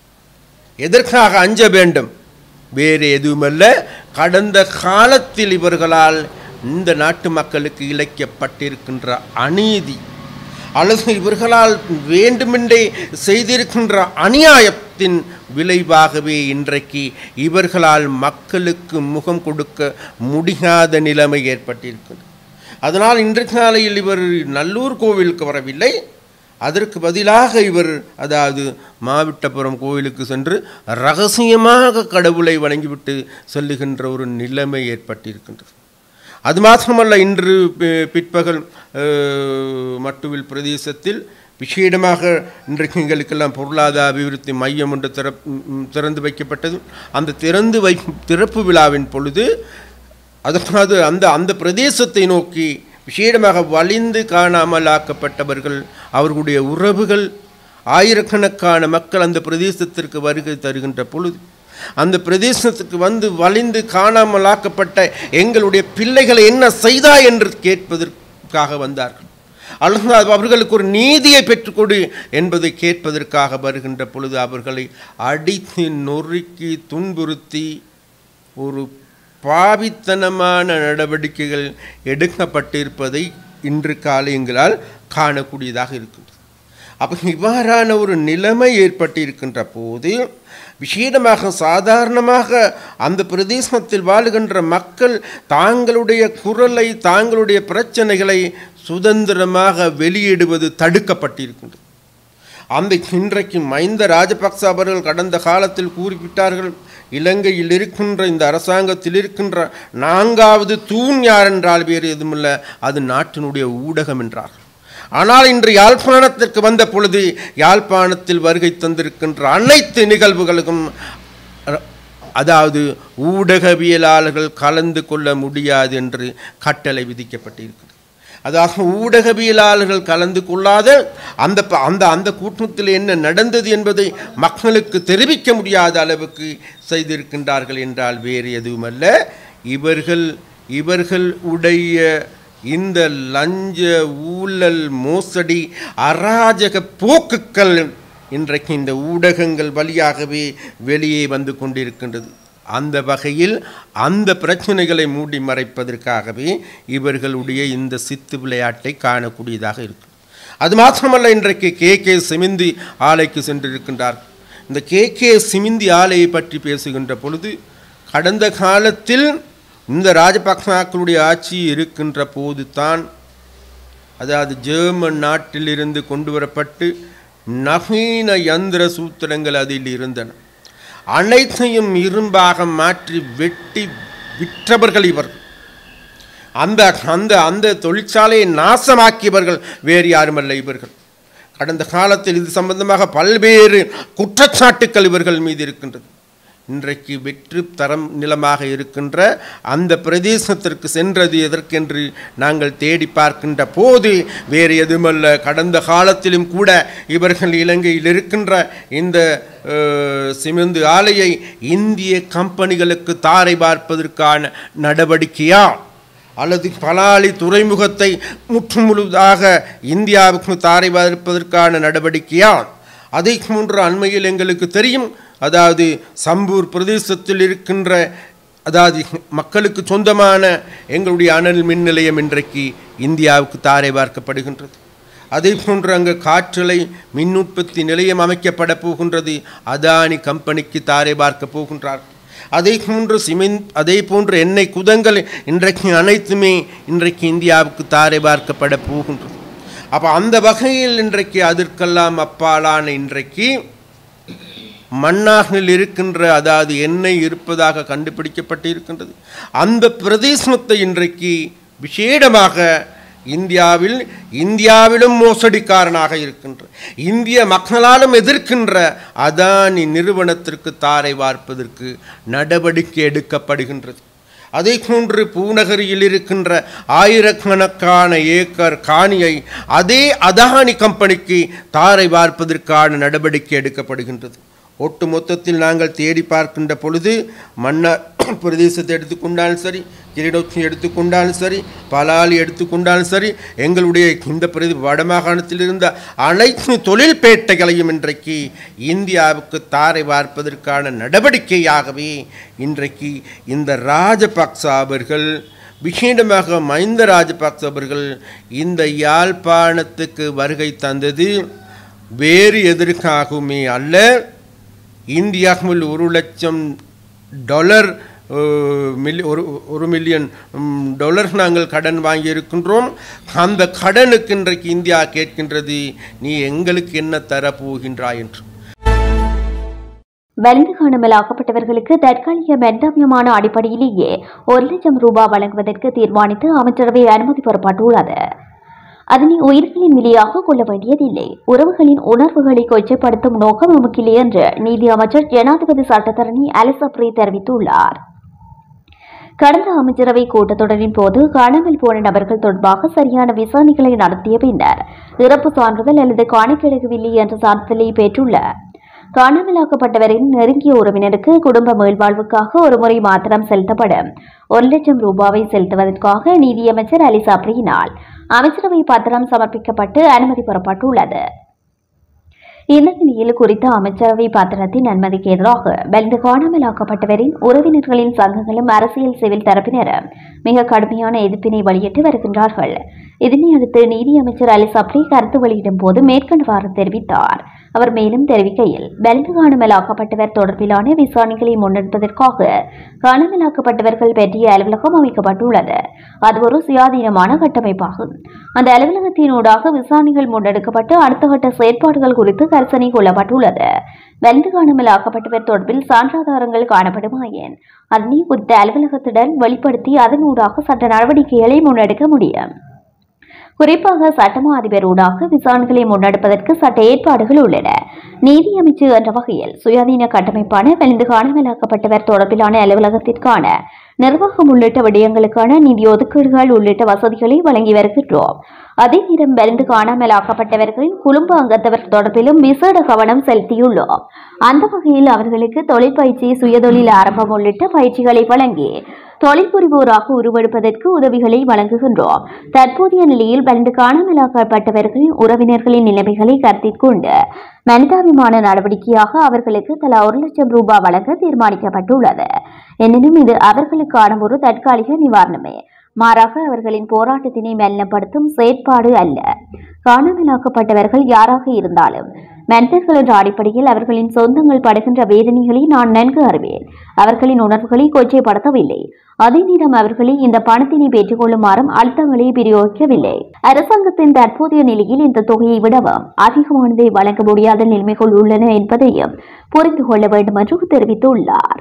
எதற்காக அஞ்ச வேண்டும்? வேறு எதுவுமல்ல, கடந்த காலத்தில் இவர்களால் இந்த நாட்டு மக்களுக்கு இழைக்கப்பட்டிருக்கின்ற அநீதி அல்லது இவர்களால் வேண்டுமென்றே செய்திருக்கின்ற அநியாயத்தின் விளைவாகவே இன்றைக்கு இவர்களால் மக்களுக்கு முகம் கொடுக்க முடியாத நிலைமை ஏற்பட்டிருக்கிறது. அதனால் இன்றைக்கு காலையில் இவர் நல்லூர் கோவிலுக்கு வரவில்லை, அதற்கு பதிலாக இவர் அதாவது மாவிட்டபுரம் கோவிலுக்கு சென்று இரகசியமாக கடவுளை வணங்கிவிட்டு செல்லுகின்ற ஒரு நிலைமை ஏற்பட்டிருக்கின்றது. அது மாத்திரமல்ல, இன்று பிற்பகல் மட்டுவில் பிரதேசத்தில் விசேடமாக இன்றைக்கு எங்களுக்கெல்லாம் பொருளாதார அபிவிருத்தி மையம் ஒன்று திறந்து வைக்கப்பட்டது. அந்த திறப்பு விழாவின் பொழுது அதாவது அந்த பிரதேசத்தை நோக்கி விசேடமாக வலிந்து காணாமல் ஆக்கப்பட்டவர்கள், அவர்களுடைய உறவுகள், ஆயிரக்கணக்கான மக்கள் அந்த பிரதேசத்திற்கு வருகை தருகின்ற பொழுது அந்த பிரதேசத்துக்கு வந்து வலிந்து காணாமல் ஆக்கப்பட்ட எங்களுடைய பிள்ளைகளை என்ன செய்தாய் என்று கேட்பதற்காக வந்தார்கள். அல்லது அவர்களுக்கு ஒரு நீதியை பெற்றுக்கொடு என்பதை கேட்பதற்காக வருகின்ற பொழுது அவர்களை அடித்து நொறுக்கி துன்புறுத்தி ஒரு பாவித்தனமான நடவடிக்கைகள் எடுக்கப்பட்டிருப்பதை இன்று காலை எங்களால் காணக்கூடியதாக இருக்கின்றது. அப்போ இவ்வாறான ஒரு நிலைமை ஏற்பட்டிருக்கின்ற போது விசேடமாக சாதாரணமாக அந்த பிரதேசத்தில் வாழுகின்ற மக்கள் தாங்களுடைய குரலை, தாங்களுடைய பிரச்சனைகளை சுதந்திரமாக வெளியிடுவது தடுக்கப்பட்டிருக்கின்றது. அந்த இன்றைக்கு மஹிந்த ராஜபக்ச அவர்கள் கடந்த காலத்தில் கூறிவிட்டார்கள், இலங்கையில் இருக்கின்ற இந்த அரசாங்கத்தில் இருக்கின்ற 4வது தூண் யார் என்றால் வேறு எதுவுமில்லை, அது நாட்டினுடைய ஊடகம் என்றார்கள். ஆனால் இன்று யாழ்ப்பாணத்திற்கு வந்த பொழுது யாழ்ப்பாணத்தில் வருகை தந்திருக்கின்ற அனைத்து நிகழ்வுகளுக்கும் அதாவது ஊடகவியலாளர்கள் கலந்து கொள்ள முடியாது என்று கட்டளை விதிக்கப்பட்டிருக்கிறது. அதாவது ஊடகவியலாளர்கள் கலந்து கொள்ளாத அந்த அந்த அந்த கூட்டத்தில் என்ன நடந்தது என்பதை மக்களுக்கு தெரிவிக்க முடியாத அளவுக்கு செய்திருக்கின்றார்கள் என்றால் வேறு எதுவுமல்ல. இவர்களுடைய இந்த லஞ்ச ஊழல் மோசடி அராஜக போக்குகள் இன்றைக்கு இந்த ஊடகங்கள் வழியாகவே வெளியே வந்து கொண்டிருக்கின்றது. அந்த வகையில் அந்த பிரச்சனைகளை மூடி மறைப்பதற்காகவே இவர்களுடைய இந்த சித்து விளையாட்டை காணக்கூடியதாக இருக்கும். அது மாத்திரமல்ல, இன்றைக்கு கே சிமிந்தி ஆலைக்கு சென்றிருக்கின்றார். இந்த கே சிமிந்தி ஆலையை பற்றி பேசுகின்ற பொழுது கடந்த காலத்தில் இந்த ராஜபக்சாக்களுடைய ஆட்சி இருக்கின்ற போது தான், அதாவது ஜெர்மன் நாட்டிலிருந்து கொண்டு வரப்பட்டு நவீன யந்திர சூத்திரங்கள் அதில் இருந்தன. அனைத்தையும் இரும்பாக மாற்றி வெட்டி விற்றவர்கள் இவர்கள். அந்த அந்த அந்த தொழிற்சாலையை நாசமாக்கியவர்கள் வேறு யாருமல்ல இவர்கள். கடந்த காலத்தில் இது சம்பந்தமாக பல்வேறு குற்றச்சாட்டுக்கள் இவர்கள் மீது இருக்கின்றது. இன்றைக்கு வெற்று தரம் நிலமாக இருக்கின்ற அந்த பிரதேசத்திற்கு சென்றது எதற்கென்று நாங்கள் தேடி பார்க்கின்ற போது வேறு எதுமல்ல, கடந்த காலத்திலும் கூட இவர்கள் இலங்கையில் இருக்கின்ற இந்த சிமெந்து ஆலையை இந்திய கம்பெனிகளுக்கு தாரை பார்ப்பதற்கான நடவடிக்கையா அல்லது பலாலி துறைமுகத்தை முற்றுமுழுதாக இந்தியாவுக்கு தாரை பார்ப்பதற்கான நடவடிக்கையா? அதை போன்ற அண்மையில் எங்களுக்கு தெரியும், அதாவது சம்பூர் பிரதேசத்தில் இருக்கின்ற, அதாவது மக்களுக்கு சொந்தமான எங்களுடைய அனல் மின் நிலையம் இன்றைக்கு இந்தியாவுக்கு தாரை பார்க்கப்படுகின்றது. அதே போன்று அங்கு காற்றலை மின் உற்பத்தி நிலையம் அமைக்கப்பட போகின்றது, அதானி கம்பெனிக்கு தாரை பார்க்க போகின்றார். அதே போன்று எண்ணெய் குதங்கள் இன்றைக்கு அனைத்துமே இன்றைக்கு இந்தியாவுக்கு தாரை பார்க்கப்பட போகின்றது. அப்போ அந்த வகையில் இன்றைக்கு அதற்கெல்லாம் அப்பாலான இன்றைக்கு மன்னாரில் இருக்கின்ற, அதாவது எண்ணெய் இருப்பதாக கண்டுபிடிக்கப்பட்டு இருக்கின்றது, அந்த பிரதேசத்தை இன்றைக்கு விசேடமாக இந்தியாவிலும் மோசடிக்காரனாக இருக்கின்ற, இந்திய மக்களாலும் எதிர்க்கின்ற அதானி நிறுவனத்திற்கு தாரை வார்ப்பதற்கு நடவடிக்கை எடுக்கப்படுகின்றது. அதே போன்று பூநகரியில் இருக்கின்ற ஆயிரக்கணக்கான ஏக்கர் காணியை அதே அதானி கம்பெனிக்கு தாரை வார்ப்பதற்கான நடவடிக்கை எடுக்கப்படுகின்றது. ஒட்டு மொத்தத்தில் நாங்கள் தேடி பார்க்கின்ற பொழுது மன்னார் பிரதேசத்தை எடுத்துக்கொண்டாலும் சரி, கிளிநொச்சி எடுத்துக்கொண்டாலும் சரி, பலாலி எடுத்துக்கொண்டாலும் சரி, எங்களுடைய இந்த வடமாகாணத்தில் இருந்த அனைத்து தொழில்பேட்டைகளையும் இன்றைக்கு இந்தியாவுக்கு தாரை வார்ப்பதற்கான நடவடிக்கையாகவே இன்றைக்கு இந்த ராஜபக்ச அவர்கள், விசேடமாக மஹிந்த ராஜபக்ச அவர்கள் இந்த யாழ்ப்பாணத்துக்கு வருகை தந்தது வேறு எதற்காகவுமே அல்ல. இந்தியாவில் $1,00,000 $1 மில்லியன் நாங்கள் கடன் வாங்கி இருக்கின்றோம். அந்த கடனுக்கு இன்றைக்கு இந்தியா கேட்கின்றது, நீ எங்களுக்கு என்ன தரப்போகின்றாய் என்று. வலிந்து காணாமல் ஆக்கப்பட்டவர்களுக்கு தற்காலிக மென்டாமியமான அடிப்படையிலேயே $1,00,000 வழங்குவதற்கு தீர்மானித்து அமைச்சரவை அனுமதி பெறப்பட்டுள்ளது. அதனை உயிர்களின் விலையாக கொள்ள வேண்டியதில்லை. உறவுகளின் உணர்வுகளை கொச்சைப்படுத்தும் நோக்கம் நமக்கில்லை என்று நீதி அமைச்சர் ஜனாதிபதி சட்டத்தரணி ஆலயச தெரிவித்துள்ளார். கடந்த அமைச்சரவை கூட்டத்தொடரின் போது காணாமல் போன நபர்கள் தொடர்பாக சரியான விசாரணைகளை நடத்திய பின்னர் இறப்பு சான்றிதழ் அல்லது காணிக்கிடக்கவில்லை என்ற சான்றிதழை பெற்றுள்ள காணாமலாக்கப்பட்டவரின் நெருங்கிய உறவினருக்கு குடும்ப மேல்வாழ்வுக்காக ஒரு முறை மாத்திரம் செலுத்தப்படும் $1,00,000 செலுத்துவதற்காக நீதியமைச்சர் ஆலயச அமைச்சரவை பத்திரம் சமர்ப்பிக்கப்பட்டு அனுமதி பெறப்பட்டுள்ளது. இந்த நிலையில் குறித்த அமைச்சரவை பத்திரத்தின் அனுமதிக்கு எதிராக வலிந்து காணாமலாக்கப்பட்டவரின் உறவினர்களின் சங்கங்களும் அரசியல் சிவில் தரப்பினரும் மிக கடுமையான எதிர்ப்பினை வெளியிட்டு வருகின்றார்கள். இதனையடுத்து நீதியமைச்சர் ஆலயச கருத்து வெளியிடும் போது மேற்கண்டவாறு தெரிவித்தார். அவர் மேலும் தெரிவிக்கையில், வலிந்து காணாமலாக்கப்பட்டவர் தொடர்பிலான விசாரணைகளை முன்னெடுப்பதற்காக காணாமலாக்கப்பட்டவர்கள் பற்றிய அலுவலகம் அமைக்கப்பட்டுள்ளது. அது ஒரு சுயாதீனமான கட்டமைப்பாகும். அந்த அலுவலகத்தினூடாக விசாரணைகள் முன்னெடுக்கப்பட்டு அடுத்த கட்ட செயற்பாடுகள் குறித்து கரிசனை கொள்ளப்பட்டுள்ளது. வலிந்து காணாமலாக்கப்பட்டவர் தொடர்பில் சான்றாதாரங்கள் காணப்படுமாயின் அதனை குறித்த அலுவலகத்துடன் வெளிப்படுத்தி அதனூடாக சட்ட நடவடிக்கைகளை முன்னெடுக்க முடியும். குறிப்பாக சட்டமா அதிபர் ஊடாக விசாரணைகளை முன்னெடுப்பதற்கு சட்ட ஏற்பாடுகள் உள்ளன. நீதி அமைச்சு என்ற வகையில் சுயாதீன கட்டமைப்பான வலிந்து காணாமலாக்கப்பட்டவர் தொடர்பிலான அலுவலகத்திற்கான நிர்வாகம் உள்ளிட்ட விடயங்களுக்கான நிதி ஒதுக்கீடுகள் உள்ளிட்ட வசதிகளை வழங்கி வருகின்றோம். அதே நேரம் வலிந்து காணாமலாக்கப்பட்டவர்களின் குடும்ப அங்கத்தவர் தொடர்பிலும் விசேட கவனம் செலுத்தியுள்ளோம். அந்த வகையில் அவர்களுக்கு தொழில் பயிற்சி, சுயதொழில் ஆரம்பம் உள்ளிட்ட பயிற்சிகளை வழங்கி தொழில் புரிவோராக உருவெடுப்பதற்கு உதவிகளை வழங்குகின்றோம். தற்போதைய நிலையில் வலிந்து காணாமலாக்கப்பட்டவர்களின் உறவினர்களின் நிலைமைகளை கருத்தில் கொண்டு மனிதாபிமான நடவடிக்கையாக அவர்களுக்கு தலா 1 லட்சம் ரூபாய் வழங்க தீர்மானிக்கப்பட்டுள்ளது. எனினும் இது அவர்களுக்கான ஒரு தற்காலிக நிவாரணமே, மாறாக அவர்களின் போராட்டத்தினை மெல்லப்படுத்தும் செயற்பாடு அல்ல. காணாமலாக்கப்பட்டவர்கள் யாராக இருந்தாலும் மனிதர்கள் என்ற அடிப்படையில் அவர்களின் சொந்தங்கள் படுகின்ற வேதனைகளை நான் நன்கு அறிவேன். அவர்களின் உணர்வுகளை கொச்சைப்படுத்தவில்லை. அதே நேரம் அவர்களை இந்த பணத்தினை பெற்றுக் கொள்ளுமாறும் அழுத்தங்களை பிரயோகிக்கவில்லை. அரசாங்கத்தின் தற்போதைய நிலையில் இந்த தொகையை விடவும் அதிகமானதை வழங்க முடியாத நிலைமைகள் உள்ளன என்பதையும் புரிந்து கொள்ள வேண்டும் என்று தெரிவித்துள்ளார்.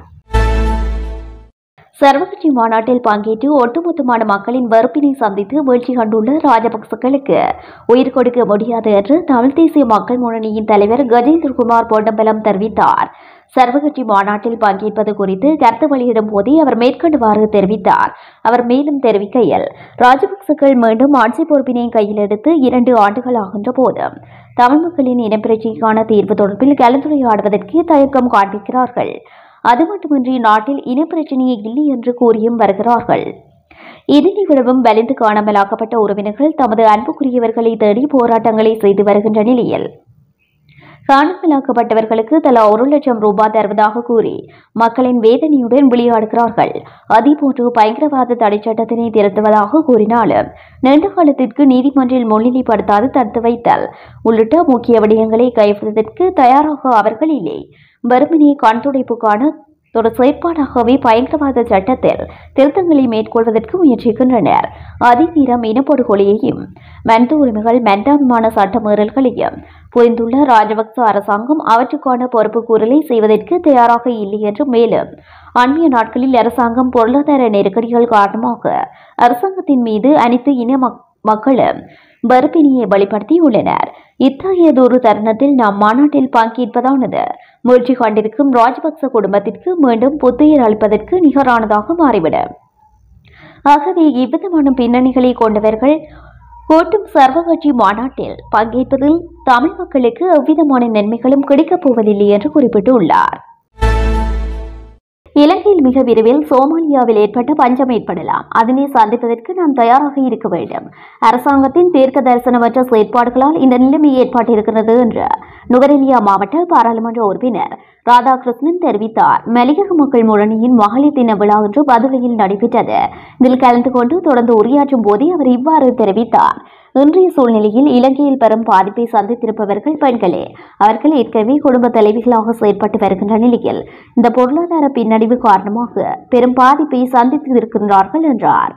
சர்வகட்சி மாநாட்டில் பங்கேற்று ஒட்டுமொத்தமான மக்களின் வெறுப்பினை சந்தித்து வீழ்ச்சி கண்டுள்ள ராஜபக்சக்களுக்கு உயிர் கொடுக்க முடியாது என்று தமிழ் தேசிய மக்கள் முன்னணியின் தலைவர் கஜேந்திரகுமார் பொன்னம்பலம் தெரிவித்தார். சர்வகட்சி மாநாட்டில் பங்கேற்பது குறித்து கருத்து வெளியிடும் போதே அவர் மேற்கொண்டவாறு தெரிவித்தார். அவர் மேலும் தெரிவிக்கையில், ராஜபக்சக்கள் மீண்டும் ஆட்சி பொறுப்பினை கையில் எடுத்து 2 ஆண்டுகள் ஆகின்ற போதும் தமிழ் மக்களின் இனப்பிரச்சினைக்கான தீர்வு தொடர்பில் கலந்துரையாடுவதற்கு தயக்கம் காண்பிக்கிறார்கள். அது மட்டுமின்றி நாட்டில் இனப்பிரச்சனையே இல்லை என்று கூறியும் வருகிறார்கள். இதனை விடவும் வலிந்து காணாமலாக்கப்பட்ட உறவினர்கள் தமது அன்புக்குரியவர்களை தேடி போராட்டங்களை செய்து வருகின்ற நிலையில் காணாமலாக்கப்பட்டவர்களுக்கு தலா 1 லட்சம் ரூபாய் தருவதாக கூறி மக்களின் வேதனையுடன் விளையாடுகிறார்கள். அதேபோன்று பயங்கரவாத தடை சட்டத்தினை திருத்துவதாக கூறினாலும் நீண்ட காலத்திற்கு நீதிமன்றில் முன்னிலைப்படுத்தாது தடுத்து வைத்தல் உள்ளிட்ட முக்கிய விடயங்களை கைவிடுவதற்கு தயாராக அவர்கள் இல்லை. வறுமனை கண்துடைப்புக்கான ஒரு செயற்பாடாகவே பயங்கரவாத சட்டத்தில் திருத்தங்களை மேற்கொள்வதற்கு முயற்சிக்கின்றனர். அதே நேரம் இனப்படுகொலையையும் மனித உரிமைகள் மனிதாபிமான சட்ட மீறல்களையும் புரிந்துள்ள ராஜபக்ச அரசாங்கம் அவற்றுக்கான பொறுப்பு கூறலை செய்வதற்கு தயாராக இல்லை என்று மேலும் அண்மைய நாட்களில் அரசாங்கம் பொருளாதார நெருக்கடிகள் காரணமாக அரசாங்கத்தின் மீது அனைத்து இன மக்களும் வெறுப்பினையை வெளிப்படுத்தியுள்ளனர். இத்தகையதொரு தருணத்தில் நாம் மாநாட்டில் பங்கேற்பதானது முயற்சி கண்டிருக்கும் ராஜபக்ச குடும்பத்திற்கு மீண்டும் புத்துயிர் அளிப்பதற்கு நிகரானதாக மாறிவிடும். ஆகவே இவ்விதமான பின்னணிகளை கொண்டவர்கள் கூட்டும் சர்வகட்சி மாநாட்டில் பங்கேற்பதில் தமிழ் மக்களுக்கு எவ்விதமான நன்மைகளும் கிடைக்கப் போவதில்லை என்று குறிப்பிட்டுள்ளார். இலங்கையில் மிக விரைவில் சோமாலியாவில் ஏற்பட்ட பஞ்சம் ஏற்படலாம். அதனை சந்திப்பதற்கு நாம் தயாராக இருக்க வேண்டும். அரசாங்கத்தின் தீர்க்க தரிசனமற்ற செயற்பாடுகளால் இந்த நிலைமை ஏற்பட்டிருக்கிறது என்று நுவரெலியா மாவட்ட பாராளுமன்ற உறுப்பினர் ராதாகிருஷ்ணன் தெரிவித்தார். மலையக மக்கள் முன்னணியின் மகளிர் தின விழா இன்று பதுளையில் நடைபெற்றது. இதில் கலந்து கொண்டு தொடர்ந்து உரையாற்றும் போதே அவர் இவ்வாறு தெரிவித்தார். இன்றைய சூழ்நிலையில் இலங்கையில் பெரும் பாதிப்பை சந்தித்திருப்பவர்கள் பெண்களே. அவர்கள் ஏற்கனவே குடும்ப தலைவிகளாக செயற்பட்டு வருகின்ற நிலையில் இந்த பொருளாதார பின்னடைவு காரணமாக பெரும் பாதிப்பை சந்தித்திருக்கின்றார்கள் என்றார்.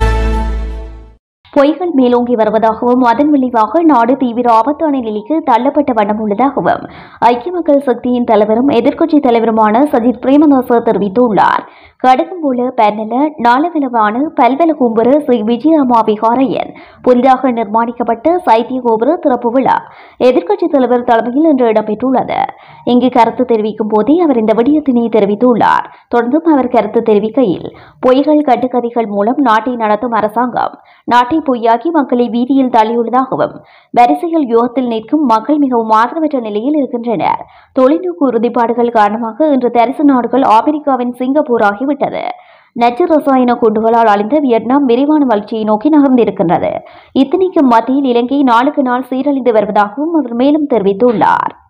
பொய்கள் மேலோங்கி வருவதாகவும் அதன் விளைவாக நாடு தீவிர ஆபத்தான நிலைக்கு தள்ளப்பட்ட வண்ணம் உள்ளதாகவும் ஐக்கிய மக்கள் சக்தியின் தலைவரும் எதிர்க்கட்சி தலைவருமான சஜித் பிரேமதாச தெரிவித்துள்ளார். கடகம்போல பெர்னல நாளவளவான பல்வல கும்புர ஸ்ரீ விஜயராமா விகாரையன் புதிதாக நிர்மாணிக்கப்பட்ட சைத்திய கோபுர திறப்பு விழா எதிர்க்கட்சித் தலைவர் தலைமையில் இன்று இடம்பெற்றுள்ளது. இங்கு கருத்து தெரிவிக்கும் போதே அவர் இந்த விடயத்தினை தெரிவித்துள்ளார். தொடர்ந்தும் அவர் கருத்து தெரிவிக்கையில், பொய்கள் கட்டுக்கதைகள் மூலம் நாட்டை நடத்தும் அரசாங்கம் நாட்டை பொய்யாக்கி மக்களை வீதியில் தள்ளியுள்ளதாகவும் வரிசையில் யுகத்தில் நிற்கும் மக்கள் மிகவும் ஆதரவற்ற நிலையில் இருக்கின்றனர். தொலைநோக்கு உறுதிப்பாடுகள் காரணமாக இன்று தரிசு நாடுகள் அமெரிக்காவின் சிங்கப்பூர் ஆகிவிட்டது. நச்சு ரசாயன குண்டுகளால் அழிந்த வியட்நாம் விரைவான வளர்ச்சியை நோக்கி நகர்ந்திருக்கின்றது. இத்தனைக்கும் மத்தியில் இலங்கை நாளுக்கு நாள் சீரழிந்து வருவதாகவும் அவர் மேலும் தெரிவித்துள்ளார்.